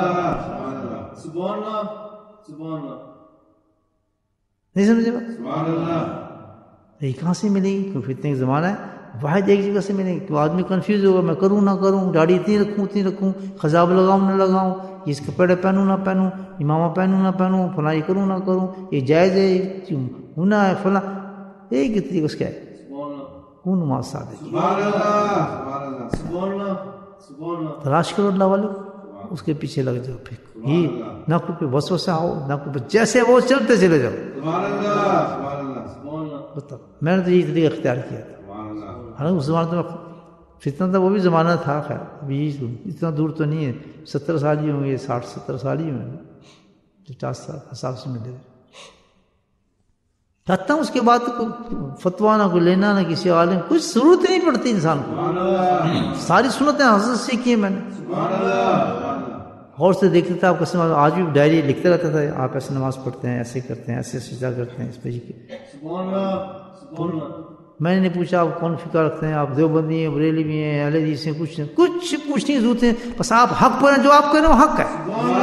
نہیں سمجھے بات؟ یہ کہاں سے ملے گی؟ کوئی فتنے کا زمانہ ہے. واحد ایک جگہ سے ملے گی. تو آدمی کنفیوز ہوگا میں کروں نہ کروں, داڑھی اتنی رکھوں, خضاب لگاؤں نہ لگاؤں, یہ اس کپڑے پہنوں نہ پہنوں, امامہ پہنوں نہ پہنوں, فلاں یہ کروں نہ کروں, یہ جائز ہے ہونا ہے فلاں. ایک ہی طریقہ اس کا ہے کون نماز صادق. تلاش کرو اللہ والے, اس کے پیچھے لگ جاؤ. پھر یہ نہ کوئی پہ وسوسہ ہو نہ کوئی جیسے وہ چلتے چلے جاؤ. بتاؤ میں نے تو یہ طریقہ اختیار کیا تھا. حالانکہ اس زمانے میں فتنہ تھا, وہ بھی زمانہ تھا. خیر ابھی اتنا دور تو نہیں ہے, 70 سال ہی ہوں گے, 60-70 سال ہی ہوں گے, 50 سال حساب سے ملے. کہتا ہوں اس کے بعد فتویٰ نہ کوئی لینا نہ کسی عالم, کچھ ضرورت نہیں پڑتی انسان کو. ساری سنتیں حضرت سے کی ہیں میں نے. غور سے دیکھتے تھے آپ قسم. آج بھی ڈائری لکھتے رہتا تھا آپ ایسے نماز پڑھتے ہیں, ایسے کرتے ہیں, ایسے سجدہ کرتے ہیں, اس پہ میں نے پوچھا آپ کون فقہ رکھتے ہیں, آپ دیوبندی ہیں, بریلی بھی ہیں, اہل حدیث ہیں, کچھ پوچھنے کی ضرورت ہے. بس آپ حق پر ہیں, جو آپ کہہ رہے ہیں وہ حق ہے.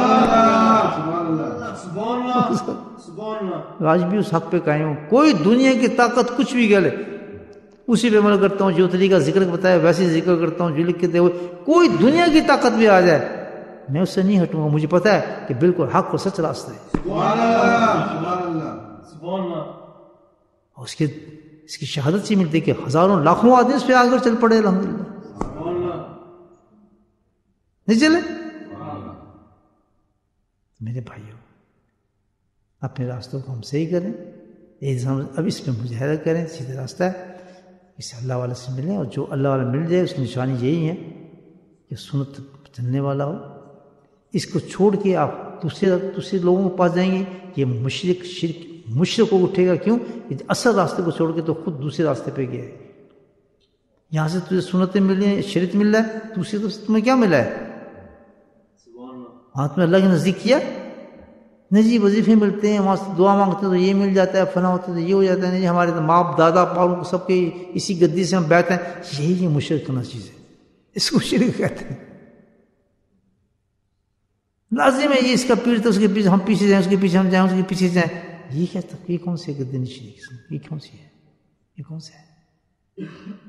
آج بھی اس حق پہ قائم ہوں. کوئی دنیا کی طاقت کچھ بھی کہہ لے اسی پہ عمل کرتا ہوں. جو طریقہ ذکر بتایا ویسے ذکر کرتا ہوں, جو لکھ کے دے. کوئی دنیا کی طاقت بھی آ جائے میں اس سے نہیں ہٹوں گا. مجھے پتا ہے کہ بالکل حق اور سچ راستہ ہے. اور اس کی شہادت سے ملتی ہے کہ ہزاروں لاکھوں آدمی اس پہ آ کر چل پڑے. الحمدللہ نہیں چلے. میرے بھائیوں اپنے راستوں کو ہم صحیح کریں. اب اس میں مجاہدہ کریں. سیدھا راستہ ہے, اس سے اللہ والے سے ملیں. اور جو اللہ والا مل جائے اس کی نشانی یہی ہے کہ سنت چلنے والا ہو. اس کو چھوڑ کے آپ دوسرے لوگوں کے پاس جائیں گے, یہ مشرک کو اٹھے گا. کیوں؟ اصل راستے کو چھوڑ کے تو خود دوسرے راستے پہ گیا ہے. یہاں سے تجھے سنتیں ملی ہیں, شریعت مل رہا ہے, دوسری طرف سے تمہیں کیا ملا ہے؟ ہاتھ میں اللہ کے نزدیک کیا نہیں جی. وظیفے ملتے ہیں, وہاں سے دعا مانگتے ہیں تو یہ مل جاتا ہے, فلاں ہوتا ہے تو یہ ہو جاتا ہے. نہیں جی ہمارے باپ دادا پاؤں سب کے اسی گدی سے ہم بیٹھتے ہیں. یہی مشرک کرنا چیز ہے, اس کو شرک کہتے ہیں. لازم ہے یہ اس کا پیر تو اس کے پیچھے ہم پیچھے جائیں, اس کے پیچھے ہم جائیں, اس کے پیچھے جائیں. یہ کیا تھا؟ یہ کون سی گدی نشین قسم؟ یہ کون سی ہے؟ یہ کون سا ہے؟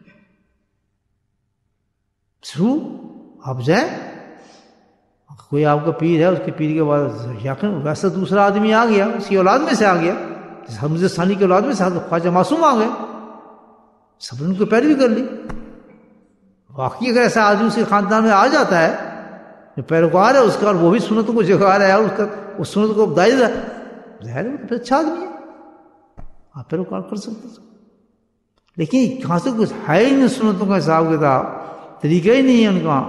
شروع آپ جائیں, کوئی آپ کا پیر ہے, اس کے پیر کے بعد یقین ویسا دوسرا آدمی آ گیا, اس کی اولاد میں سے آ گیا, حمزہ ثانی کی اولاد میں سے خواجہ معصوم آ گئے, سب نے ان کو پیروی کر لی. واقعی اگر ایسا آدمی اس کے خاندان میں آ جاتا ہے جو پیروکار ہے اس کا, اور وہ بھی سنتوں کو جگا رہا ہے اور اس سنت کو دائز ہے, ظاہر ہے پھر اچھا آدمی ہے, آپ پیروکار کر سکتے ہیں. لیکن کہاں سے کچھ ہے ہی نہیں سنتوں کا حساب کتاب, طریقہ ہی نہیں ہے ان کا,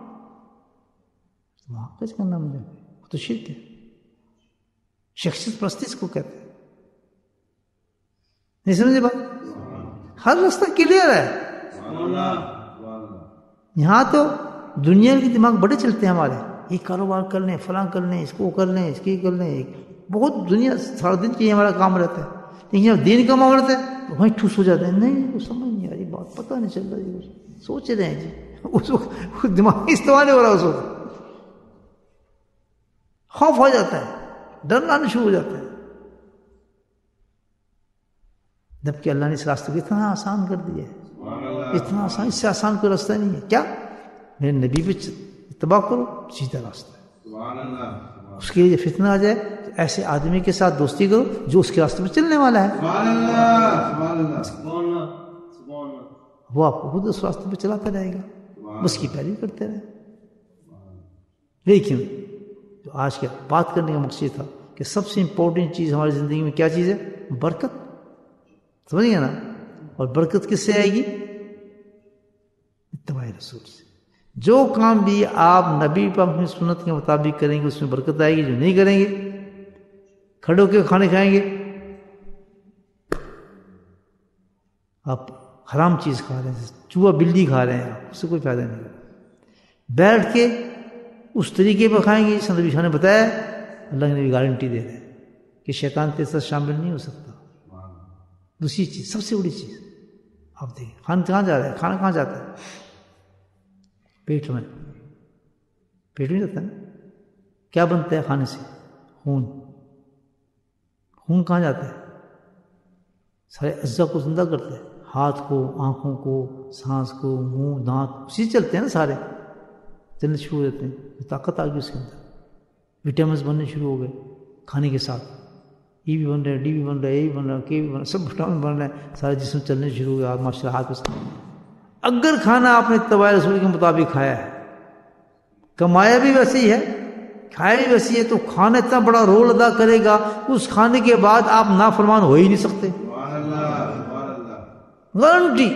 وہاں کچھ کرنا مجھے وہ تو شرک ہے. شخصیت پرستی اس کو کہتے ہیں. نہیں سمجھے بات؟ ہر راستہ کلیئر ہے. یہاں تو دنیا کے دماغ بڑے چلتے ہیں ہمارے, یہ کاروبار کر لیں, فلاں کر لیں, اس کو کر لیں, اس کی کر لیں. بہت دنیا سارا دن کی ہمارا کام رہتا ہے. لیکن جب دین کا معاملہ رہتا ہے تو وہیں ٹھوس ہو جاتے ہیں. نہیں وہ سمجھ نہیں آ رہی بات, پتہ نہیں چل رہا جی, سوچ رہے ہیں جی, اس وقت دماغ استعمال ہو رہا ہے. اس وقت خوف ہو جاتا ہے, ڈرنا آنا شروع ہو جاتا ہے. جبکہ اللہ نے اس راستے کو اتنا آسان کر دیا ہے, اتنا آسان, اس سے آسان کوئی راستہ نہیں ہے. کیا؟ میرے نبی پہ اتباع کرو, سیدھا راستہ ہے. اس کے لیے فتنہ آ جائے تو ایسے آدمی کے ساتھ دوستی کرو جو اس کے راستے پہ چلنے والا ہے. وہ آپ کو خود اس راستے پہ چلاتا رہے گا، اس کی پیروی کرتے رہے. لیکن جو آج کے بات کرنے کا مقصد تھا کہ سب سے امپورٹنٹ چیز ہماری زندگی میں کیا چیز ہے؟ برکت. سمجھ گئے نا؟ اور برکت کس سے آئے گی؟ اتباع رسول سے. جو کام بھی آپ نبی پر اپنی سنت کے مطابق کریں گے اس میں برکت آئے گی. جو نہیں کریں گے، کھڑے ہو کے کھانے کھائیں گے، آپ حرام چیز کھا رہے ہیں، چوہا بلی کھا رہے ہیں، آپ اس سے کوئی فائدہ نہیں. بیٹھ کے اس طریقے پہ کھائیں گے جس نبی نے بتایا، اللہ نے بھی گارنٹی دے رہے ہیں کہ شیطان تیرے ساتھ شامل نہیں ہو سکتا. دوسری چیز، سب سے بڑی چیز آپ دیکھیں، کھانا کہاں جا رہا ہے؟ کھانا کہاں جاتا ہے؟ پیٹ میں. پیٹ میں جاتا ہے نا. کیا بنتا ہے کھانے سے؟ خون. خون کہاں جاتا ہے؟ سارے اجزاء کو زندہ کرتا ہے، ہاتھ کو، آنکھوں کو، سانس کو، منہ، دانت، اسی چلتے ہیں نا، سارے چلنے شروع ہو جاتے ہیں. طاقت آ گئی اس کے اندر، وٹامنس بننے شروع ہو گئے کھانے کے ساتھ. ای بھی بن رہے ہیں، ڈی بھی بن رہا ہے، اے بھی بن رہا ہے، کے بھی بن رہا ہے، سب وٹامن بن رہے ہیں، سارے جسم چلنے شروع ہو گئے. ماشاء اللہ ہاتھ پہ. اگر کھانا آپ نے اتباع رسول کے مطابق کھایا ہے، کمایا بھی ویسے ہی ہے، کھایا بھی ویسے ہی ہے، تو کھانا اتنا بڑا رول ادا کرے گا، اس کھانے کے بعد آپ نافرمان ہو ہی نہیں سکتے. گارنٹی.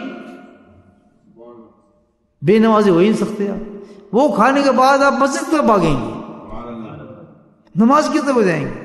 بے نمازی ہو ہی نہیں سکتے آپ. وہ کھانے کے بعد آپ مسجد پر بھاگیں گے، نماز کی طرف جائیں گے.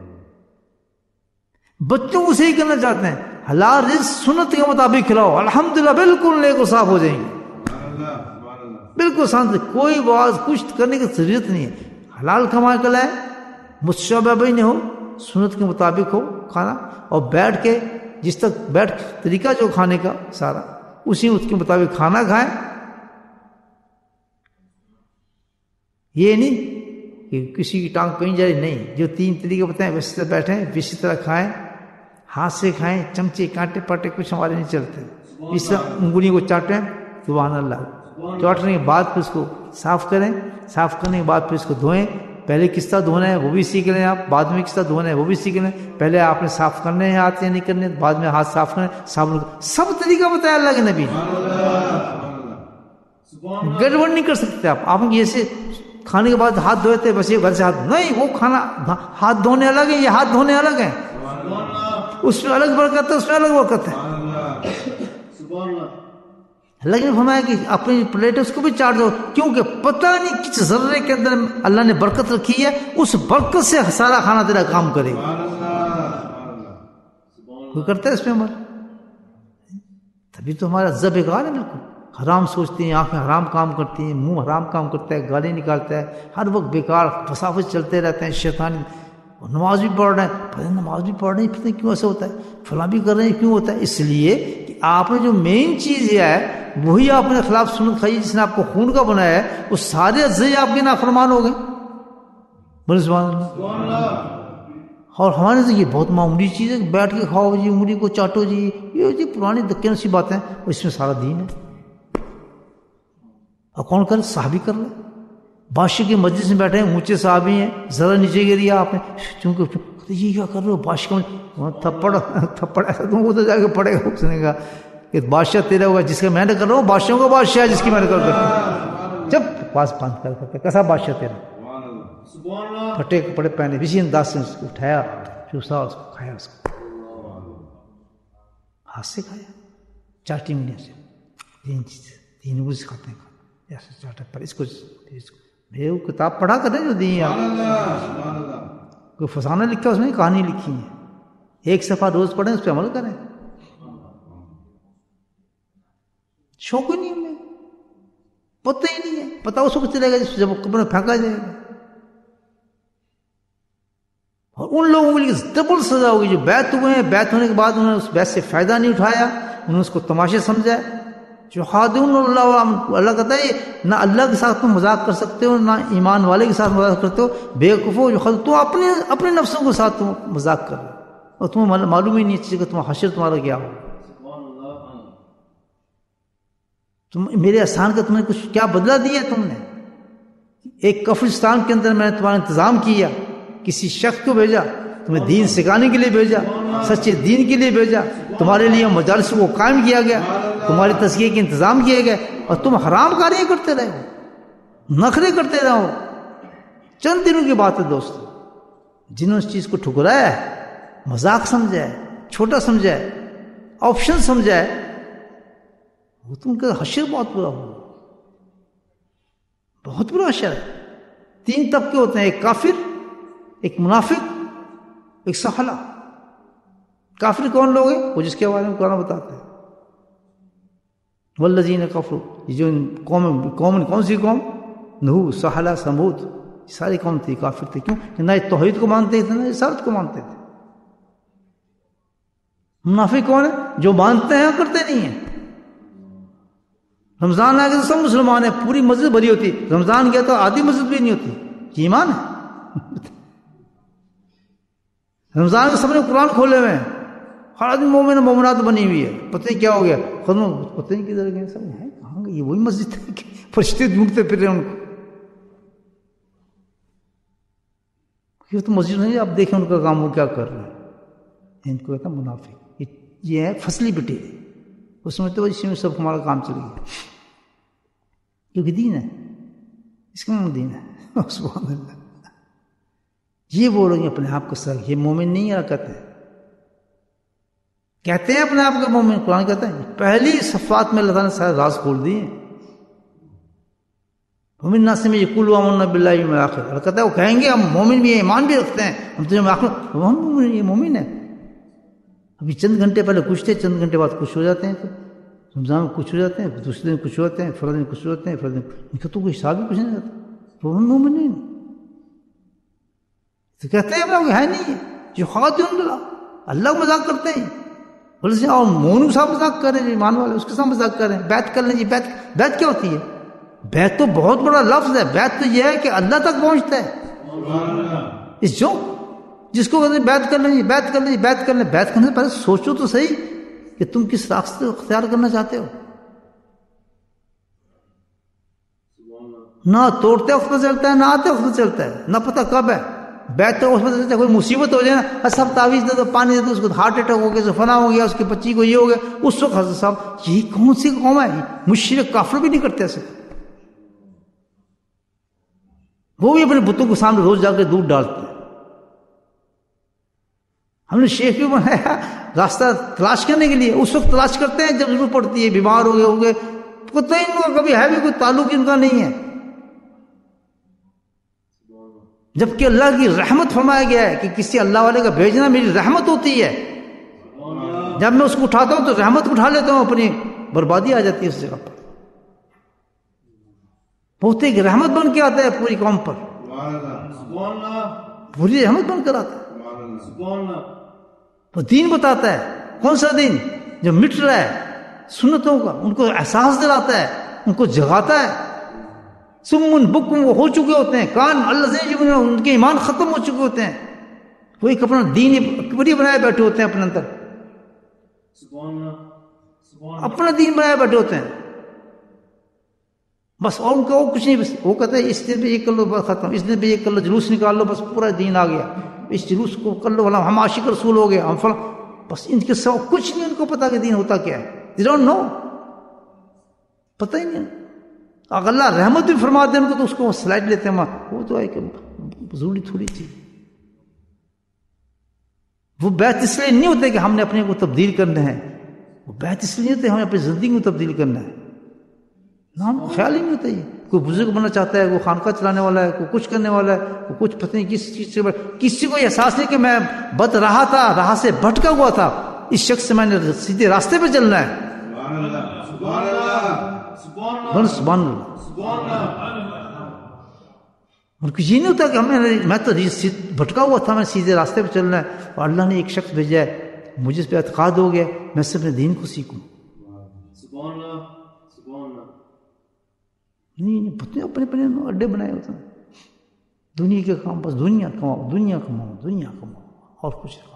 بچوں کو صحیح کرنا چاہتے ہیں، حلال رزق سنت کے مطابق کھلاؤ، الحمدللہ بالکل نیک و صاف ہو جائیں گے. بالکل شانت، کوئی باز کچھ کرنے کی ضرورت نہیں ہے. حلال کما کے لائے، مشابہ بھی نہیں ہو، سنت کے مطابق ہو کھانا، اور بیٹھ کے جس تک بیٹھ طریقہ جو کھانے کا سارا اسی اس کے مطابق کھانا کھائیں. یہ نہیں کہ کسی کی ٹانگ کہیں جائے، نہیں. جو 3 طریقے بتائیں ویسے طرح بیٹھیں، اسی طرح کھائیں، ہاتھ سے کھائیں، چمچے کانٹے پاٹے کچھ ہمارے نہیں چلتے. اس طرح انگلیوں کو چاٹیں، سبحان اللہ. چاٹنے کے بعد پھر اس کو صاف کریں، صاف کرنے کے بعد پھر اس کو دھوئیں. پہلے کس طرح دھونا ہے وہ بھی سیکھ لیں آپ، بعد میں کس طرح دھونا ہے وہ بھی سیکھ لیں. پہلے آپ نے صاف کرنے ہیں ہاتھ یا نہیں کرنے، بعد میں ہاتھ صاف کریں، صابن. سب طریقہ بتایا اللہ کے نبی نے. گڑبڑ نہیں کر سکتے آپ. آپ جیسے کھانے کے بعد ہاتھ دھوئے تھے ویسے گھر سے ہاتھ نہیں، وہ کھانا ہاتھ دھونے الگ ہے، یہ ہاتھ دھونے الگ ہیں. اس میں الگ برکت ہے، اس میں الگ برکت ہے. اللہ نے فرمایا کہ اپنی پلیٹ اس کو بھی چاٹ دو، کیونکہ پتہ نہیں کس ذرے کے اندر اللہ نے برکت رکھی ہے، اس برکت سے سارا کھانا تیرا کام کرے گا. کوئی کرتا ہے اس میں عمل؟ تبھی تو ہمارا ذب بیکار ہے. بالکل حرام سوچتے ہیں، آنکھیں حرام کام کرتی ہیں، منہ حرام کام کرتا ہے، گالی نکالتا ہے، ہر وقت بیکار فسافس چلتے رہتے ہیں. شیطان نماز بھی پڑھ رہے ہیں، پتہ نماز بھی پڑھ رہے ہیں، پتہ کیوں ایسا ہوتا ہے، فلاں بھی کر رہے ہیں، کیوں ہوتا ہے؟ اس لیے کہ آپ نے جو مین چیز یہ ہے وہی آپ نے خلاف سنت کھائی، جس نے آپ کو خون کا بنایا ہے، وہ سارے اجزاء آپ کے نافرمان ہو گئے. بولے سبحان اللہ. اور ہمارے سے یہ بہت معمولی چیز ہے، بیٹھ کے کھاؤ جی، انگلی کو چاٹو جی، یہ جی پرانی دکے نسی باتیں، اس میں سارا دین ہے. اور کون کر؟ صحابی کر رہے. بادشاہ کی مجلس میں بیٹھے ہیں، اونچے صحابی ہیں، ذرا نیچے گریا آپ نے، چونکہ یہ کیا کر رہے ہو؟ بادشاہ تھپڑ ایسا تم ادھر جا کے پڑے گا. اس نے کہا کہ بادشاہ تیرا ہوگا جس کا میں نے کر رہا ہوں، بادشاہوں کا بادشاہ جس کی میں نے کر رہا ہوں. جب پاس بند کر کیسا بادشاہ تیرا؟ پھٹے کپڑے پہنے، اسی انداز سے اس کو اٹھایا، چوسا، اس کو کھایا، اس کو ہاتھ سے کھایا، چاٹی انگلیاں سے. 3 چیزیں 3 انگلی سے کھاتے ہیں کھانا، ایسے چاٹا. پر اس کو میرے وہ کتاب پڑھا کریں جو دی آپ، کوئی فسانہ لکھا اس میں کہانی لکھی ہے، 1 صفحہ روز پڑھیں، اس پہ عمل کریں. شوق ہی نہیں ہمیں، پتہ ہی نہیں ہے. پتہ اس کو چلے گا جب قبر میں پھینکا جائے گا. اور ان لوگوں کے لیے ڈبل سزا ہوگی جو بیعت ہوئے ہیں، بیعت ہونے کے بعد انہوں نے اس بیعت سے فائدہ نہیں اٹھایا، انہوں نے اس کو تماشے سمجھا. جو خادون اللہ، اللہ کہتا ہے نہ اللہ کے ساتھ تم مذاق کر سکتے ہو، نہ ایمان والے کے ساتھ مذاق کرتے ہو. بے وقوفو جو خود تم اپنے نفسوں کے ساتھ تم مذاق کر رہے ہو، اور تمہیں معلوم ہی نہیں چیز کہ تمہارا حشر تمہارا کیا ہو. تم میرے احسان کا تم نے کچھ کیا بدلہ دیا؟ تم نے ایک قبرستان کے اندر میں نے تمہارا انتظام کیا، کسی شخص کو بھیجا، تمہیں دین سکھانے کے لیے بھیجا، سچے دین کے لیے بھیجا، تمہارے لیے مجالس کو قائم کیا گیا، تمہاری تزکیے کے انتظام کیے گئے، اور تم حرام کاریاں کرتے رہے ہو، نخرے کرتے رہو۔ چند دنوں کی بات ہے دوست، جنہوں نے اس چیز کو ٹھکرایا ہے، مذاق سمجھا ہے، چھوٹا سمجھا ہے، آپشن سمجھا ہے، وہ تم کا حشر بہت برا ہوا، بہت برا حشر ہے۔ 3 طبقے ہوتے ہیں، ایک کافر، ایک منافق، ایک سہلا۔ کافر کون لوگ ہیں؟ وہ جس کے بارے میں قرآن بتاتا ہے والذین کفروا، یہ جو قوم کون سی قوم؟ نوح، سہلا، سمود، ساری قوم تھی، کافر تھے۔ کیوں؟ نہ یہ توحید کو مانتے تھے نہ رسالت کو مانتے تھے۔ منافق کون ہے؟ جو مانتے ہیں کرتے نہیں ہیں۔ رمضان آ گیا تو سب مسلمان ہیں، پوری مسجد بھری ہوتی، رمضان گیا تو آدھی مسجد بھی نہیں ہوتی۔ یہ ایمان ہے؟ رمضان کے سب نے قرآن کھولے ہوئے ہیں، ہر آدمی مومن مومنات بنی ہوئی ہے، پتہ نہیں کیا ہو گیا، ختم، پتہ نہیں کدھر گئے سب، ہیں کہاں گئے؟ یہ وہی مسجد ہے کہ فرشتے ڈھونڈتے پھر رہے ہیں ان کو؟ یہ تو مسجد نہیں، آپ دیکھیں ان کا کام وہ کیا کر رہے ہیں۔ ان کو کہتا ہے منافق، یہ ہے فصلی بٹی، اس میں تو اسی میں سب ہمارا کام چل گیا، کیونکہ دین ہے، اس کا نام دین ہے۔ سبحان اللہ، یہ بولیں گے اپنے آپ کو سر، یہ مومن نہیں ہے، کہتے ہیں اپنے آپ کو مومن۔ قرآن کہتا ہے پہلی صفات میں اللہ تعالیٰ نے سارے راز کھول دیے ہیں۔ مومن الناس میں یقولون آمنا باللہ والیوم الآخر، اللہ کہتا ہے وہ کہیں گے ہم مومن بھی ہیں، ایمان بھی رکھتے ہیں، ہم تو مومن، یہ مومن ہے۔ ابھی چند گھنٹے پہلے کچھ تھے، چند گھنٹے بعد کچھ ہو جاتے ہیں، رمضان میں کچھ ہو جاتے ہیں، دوسرے دن کچھ ہوتے ہیں، فرد دن کچھ ہوتے ہیں، فرد دن ان کا تو کوئی حساب ہی کچھ نہیں رہتا، وہ مومن نہیں۔ تو کہتے ہیں اپنا ہے نہیں ہے، جو خاتم اللہ کو مذاق کرتے ہیں، بولے اور مومن کے ساتھ مذاق کر رہے ہیں، ایمان والے اس کے ساتھ مذاق کر رہے ہیں، بیعت کر لیں جی۔ بیعت کیا ہوتی ہے؟ بیعت تو بہت بڑا لفظ ہے، بیعت تو یہ ہے کہ اللہ تک پہنچتا ہے۔ اس جو جس کو کہتے ہیں بیعت کر لیں جی، بیعت کر لیں جی، بیعت کر لیں، بیعت کرنے سے پہلے سوچو تو صحیح کہ تم کس راستے کو اختیار کرنا چاہتے ہو۔ نہ توڑتے وقت پتہ چلتا ہے، نہ آتے وقت پتہ چلتا ہے، نہ پتہ کب ہے۔ بیعت تو اس میں سے کوئی مصیبت ہو جائے نا، سب تعویذ دے دو، پانی دے دو، اس کو ہارٹ اٹیک ہو گیا، فنا ہو گیا، اس کے بچی کو یہ ہو گیا، اس وقت حضرت صاحب یہ کون سی قوم ہے؟ مشرک کافر بھی نہیں کرتے ایسے، وہ بھی اپنے بتوں کے سامنے روز جا کے دودھ ڈالتے ہیں۔ ہم نے شیخ بھی بنایا راستہ تلاش کرنے کے لیے، اس وقت تلاش کرتے ہیں جب ضرورت پڑتی ہے، بیمار ہو گئے، پتہ ہی ان کا کبھی ہے بھی کوئی تعلق ان کا نہیں ہے۔ جبکہ اللہ کی رحمت فرمایا گیا ہے کہ کسی اللہ والے کا بھیجنا میری رحمت ہوتی ہے، جب میں اس کو اٹھاتا ہوں تو رحمت اٹھا لیتا ہوں، اپنی بربادی آ جاتی ہے اس جگہ پر۔ بہت ایک رحمت بن کے آتا ہے پوری قوم پر، پوری رحمت بن کر آتا ہے۔ وہ دین بتاتا ہے، کون سا دین؟ جو مٹ رہا ہے سنتوں کا، ان کو احساس دلاتا ہے، ان کو جگاتا ہے۔ سمن بکم وہ ہو چکے ہوتے ہیں، کان اللہ سے ان کے ایمان ختم ہو چکے ہوتے ہیں، وہ ایک اپنا دین اکبری بنائے بیٹھے ہوتے ہیں، اپنے اندر اپنا دین بنائے بیٹھے ہوتے ہیں بس، اور ان کا وہ کچھ نہیں، بس وہ کہتے ہیں اس دن پہ یہ کر لو بس ختم، اس دن پہ یہ کر لو، جلوس نکال لو، بس پورا دین آ گیا، اس جلوس کو کر لو، ہم عاشق رسول ہو گئے، ہم فلاں، بس ان کے سوا کچھ نہیں ان کو پتا کہ دین ہوتا کیا ہے، they don't know، پتہ ہی نہیں۔ اگر اللہ رحمت بھی فرما دے ان کو تو اس کو سلائڈ لیتے ہیں، وہ تو ہے کہ ضروری تھوڑی تھی۔ وہ بیعت اس لیے نہیں ہوتے کہ ہم نے اپنے کو تبدیل کرنا ہے، وہ بیعت اس لیے نہیں ہوتے ہمیں اپنی زندگی کو تبدیل کرنا ہے، نہ ہم خیال ہی نہیں ہوتا۔ یہ کوئی بزرگ بننا چاہتا ہے، کوئی خانقاہ چلانے والا ہے، کوئی کچھ کرنے والا ہے، کوئی کچھ پتہ نہیں کس چیز سے، کسی کو احساس نہیں کہ میں بد رہا تھا، راہ سے بھٹکا ہوا تھا، اس شخص سے میں نے سیدھے راستے پہ چلنا ہے۔ سبحان اللہ۔ ان کو یہ نہیں ہوتا کہ میں تو بھٹکا ہوا تھا، میں سیدھے راستے پہ چلنا ہے، اور اللہ نے ایک شخص بھیجا ہے، مجھے اس پہ اعتقاد ہو گیا، میں سے اپنے دین کو سیکھوں۔ نہیں پتہ اپنے اپنے اڈے بنائے ہوتے ہیں، دنیا کے کام، بس دنیا کماؤ، دنیا کماؤ، دنیا کماؤ، اور کچھ نہیں۔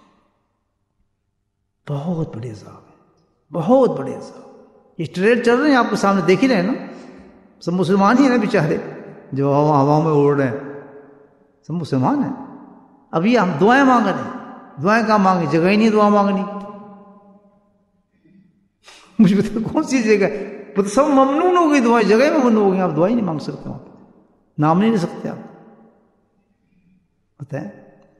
بہت بڑے عذاب ہے، بہت بڑے عذاب۔ یہ ٹریڈ چل رہے ہیں آپ کے سامنے دیکھ ہی رہے ہیں نا، سب مسلمان ہی ہیں نا بیچارے جو ہوا میں اڑ رہے ہیں، سب مسلمان ہیں۔ ابھی ہم دعائیں مانگ رہے ہیں، دعائیں کہاں مانگیں، جگہ ہی نہیں دعا مانگنی، مجھے بتاؤ کون سی جگہ؟ تو سب ممنون ہو گئی دعائیں، جگہ میں ممنون ہو گئی، آپ دعائیں نہیں مانگ سکتے، وہاں پہ نام نہیں لے سکتے آپ، بتائیں۔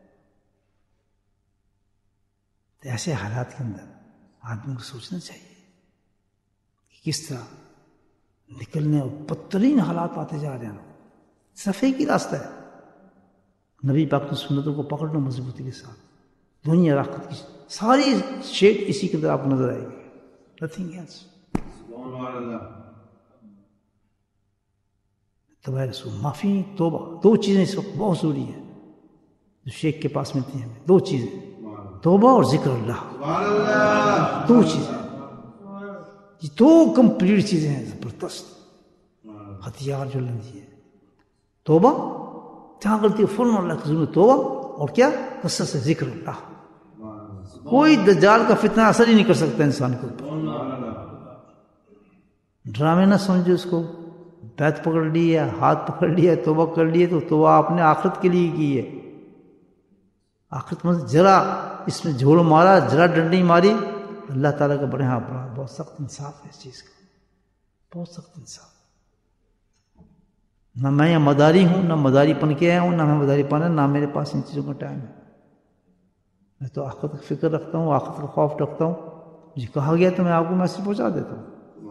تو ایسے حالات کے اندر آدمی کو سوچنا چاہیے کہ کس طرح نکلنے، اور بدترین حالات آتے جا رہے ہیں، صفائی کی راستہ ہے۔ نبی پاک کی سنتوں کو پکڑنا مضبوطی کے ساتھ، دنیا آخرت کی ساری شیٹ اسی کے اندر آپ کو نظر آئے گی، نتھنگ ایلس۔ توبہ رسول، معافی، توبہ، دو چیزیں اس وقت بہت ضروری ہیں جو شیخ کے پاس ملتی ہیں ہمیں، دو چیزیں، توبہ اور ذکر اللہ، دو چیزیں، یہ دو کمپلیٹ چیزیں ہیں، زبردست ہتھیار جو لندی ہے۔ توبہ، جہاں غلطی فوراً اللہ کے حضور میں توبہ، اور کیا؟ کثرت سے ذکر اللہ۔ کوئی دجال کا فتنہ اثر ہی نہیں کر سکتا انسان کے اوپر۔ ڈرامے نہ سمجھو اس کو، بیت پکڑ لی ہے، ہاتھ پکڑ لیا ہے، توبہ کر لی ہے، تو توبہ آپ نے آخرت کے لیے کی ہے۔ آخرت میں ذرا اس میں جھوڑ مارا، ذرا ڈنڈی ماری، اللہ تعالیٰ کا بڑے ہاں بڑا بہت سخت انصاف ہے اس چیز کا، بہت سخت انصاف۔ نہ میں یہ مداری ہوں، نہ مداری پن کے آیا ہوں، نہ میں مداری پن ہے، نہ میرے پاس ان چیزوں کا ٹائم ہے۔ میں تو آخرت کی فکر رکھتا ہوں، آخرت کا خوف رکھتا ہوں، مجھے کہا گیا تو میں آپ کو میسج پہنچا دیتا ہوں۔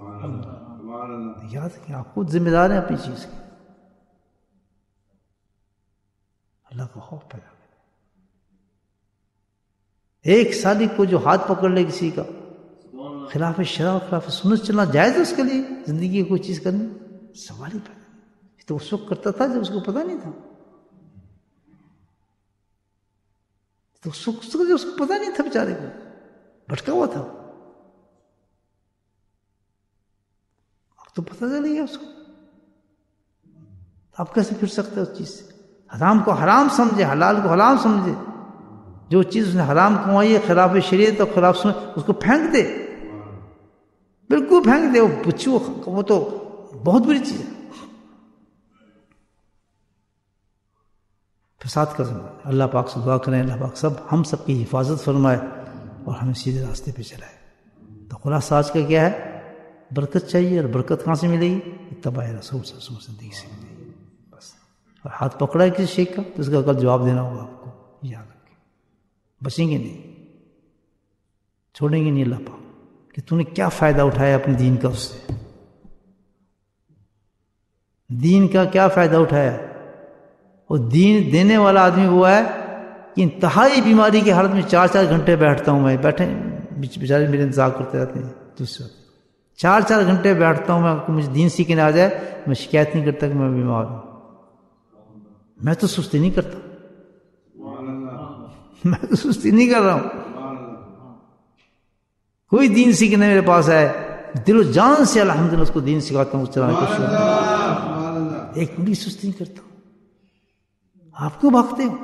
یاد رکھیں آپ خود ذمہ دار ہیں اپنی چیز کے، اللہ کا خوف پیدا کریں۔ ایک سالک کو جو ہاتھ پکڑ لے کسی کا، خلاف شرع، خلاف سنت چلنا جائز ہے اس کے لیے، زندگی کی کوئی چیز کرنی؟ سوال ہی پیدا نہیں۔ تو اس وقت کرتا تھا جب اس کو پتہ نہیں تھا، تو اس کو پتہ نہیں تھا، بیچارے کو بھٹکا ہوا تھا، اب تو پتہ چل گیا اس کو، آپ کیسے پھر سکتے اس چیز سے؟ حرام کو حرام سمجھے، حلال کو حلال سمجھے، جو چیز اس نے حرام کمائی ہے خلاف شریعت اور خلاف سنت، اس کو پھینک دے، بالکل پھینک دے، وہ پچھو، وہ تو بہت بری چیز ہے، فساد کا زمانہ۔ اللہ پاک سے دعا کریں، اللہ پاک ہم سب کی حفاظت فرمائے اور ہمیں سیدھے راستے پہ چلائے۔ تو خلاصہ آج کا کیا ہے؟ برکت چاہیے، اور برکت کہاں سے ملے گی؟ اتباع رسول صلی اللہ علیہ وسلم زندگی سے ملے گی بس۔ اور ہاتھ پکڑا ہے کسی شیخ کا تو اس کا کل جواب دینا ہوگا آپ کو، یاد رکھیں، بچیں گے نہیں، چھوڑیں گے نہیں اللہ پاک کہ تو نے کیا فائدہ اٹھایا اپنے دین کا، اس سے دین کا کیا فائدہ اٹھایا؟ اور دین دینے والا آدمی وہ ہے کہ انتہائی بیماری کی حالت میں 4 گھنٹے بیٹھتا ہوں میں، بیٹھے بیچارے میرے انتظار کرتے رہتے ہیں، دوسرے 4 گھنٹے بیٹھتا ہوں میں، مجھے دین سیکھنے آ جائے، میں شکایت نہیں کرتا کہ میں بیمار ہوں، میں تو سستی نہیں کرتا، میں تو سستی نہیں کر رہا ہوں۔ کوئی دین سیکھنے میرے پاس آئے، دل و جان سے الحمدللہ اس کو دین سکھاتا ہوں، اس طرح کچھ ایک ملی سستی نہیں کرتا ہوں۔ آپ کیوں بھاگتے ہو؟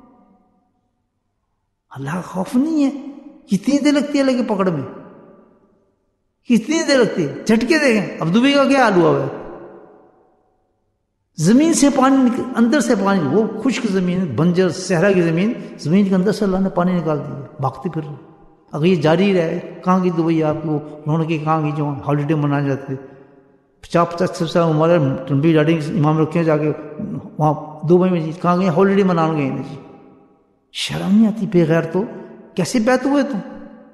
اللہ کا خوف نہیں ہے؟ کتنی دیر لگتی ہے اللہ کے پکڑ میں، کتنی دیر لگتی ہے؟ جھٹکے دیکھیں، اب دبئی کا کیا حال ہوا ہے؟ زمین سے پانی اندر سے پانی، وہ خشک زمین، بنجر صحرا کی زمین، زمین کے اندر سے اللہ نے پانی نکال دیا، بھاگتے پھر رہے۔ اگر یہ جاری رہے، کہاں کی دبئی آپ کو رونقیں، کہاں کی جو ہالیڈے منائے جاتے، 50 سال عمر ہے، ٹنڈی ڈاڈی امام رکھے ہیں جا کے وہاں دبئی میں، جی کہاں گئے؟ ہالیڈے منانے گئے ہیں جی۔ شرم نہیں آتی بے غیر؟ تو کیسے بیت ہوئے تم؟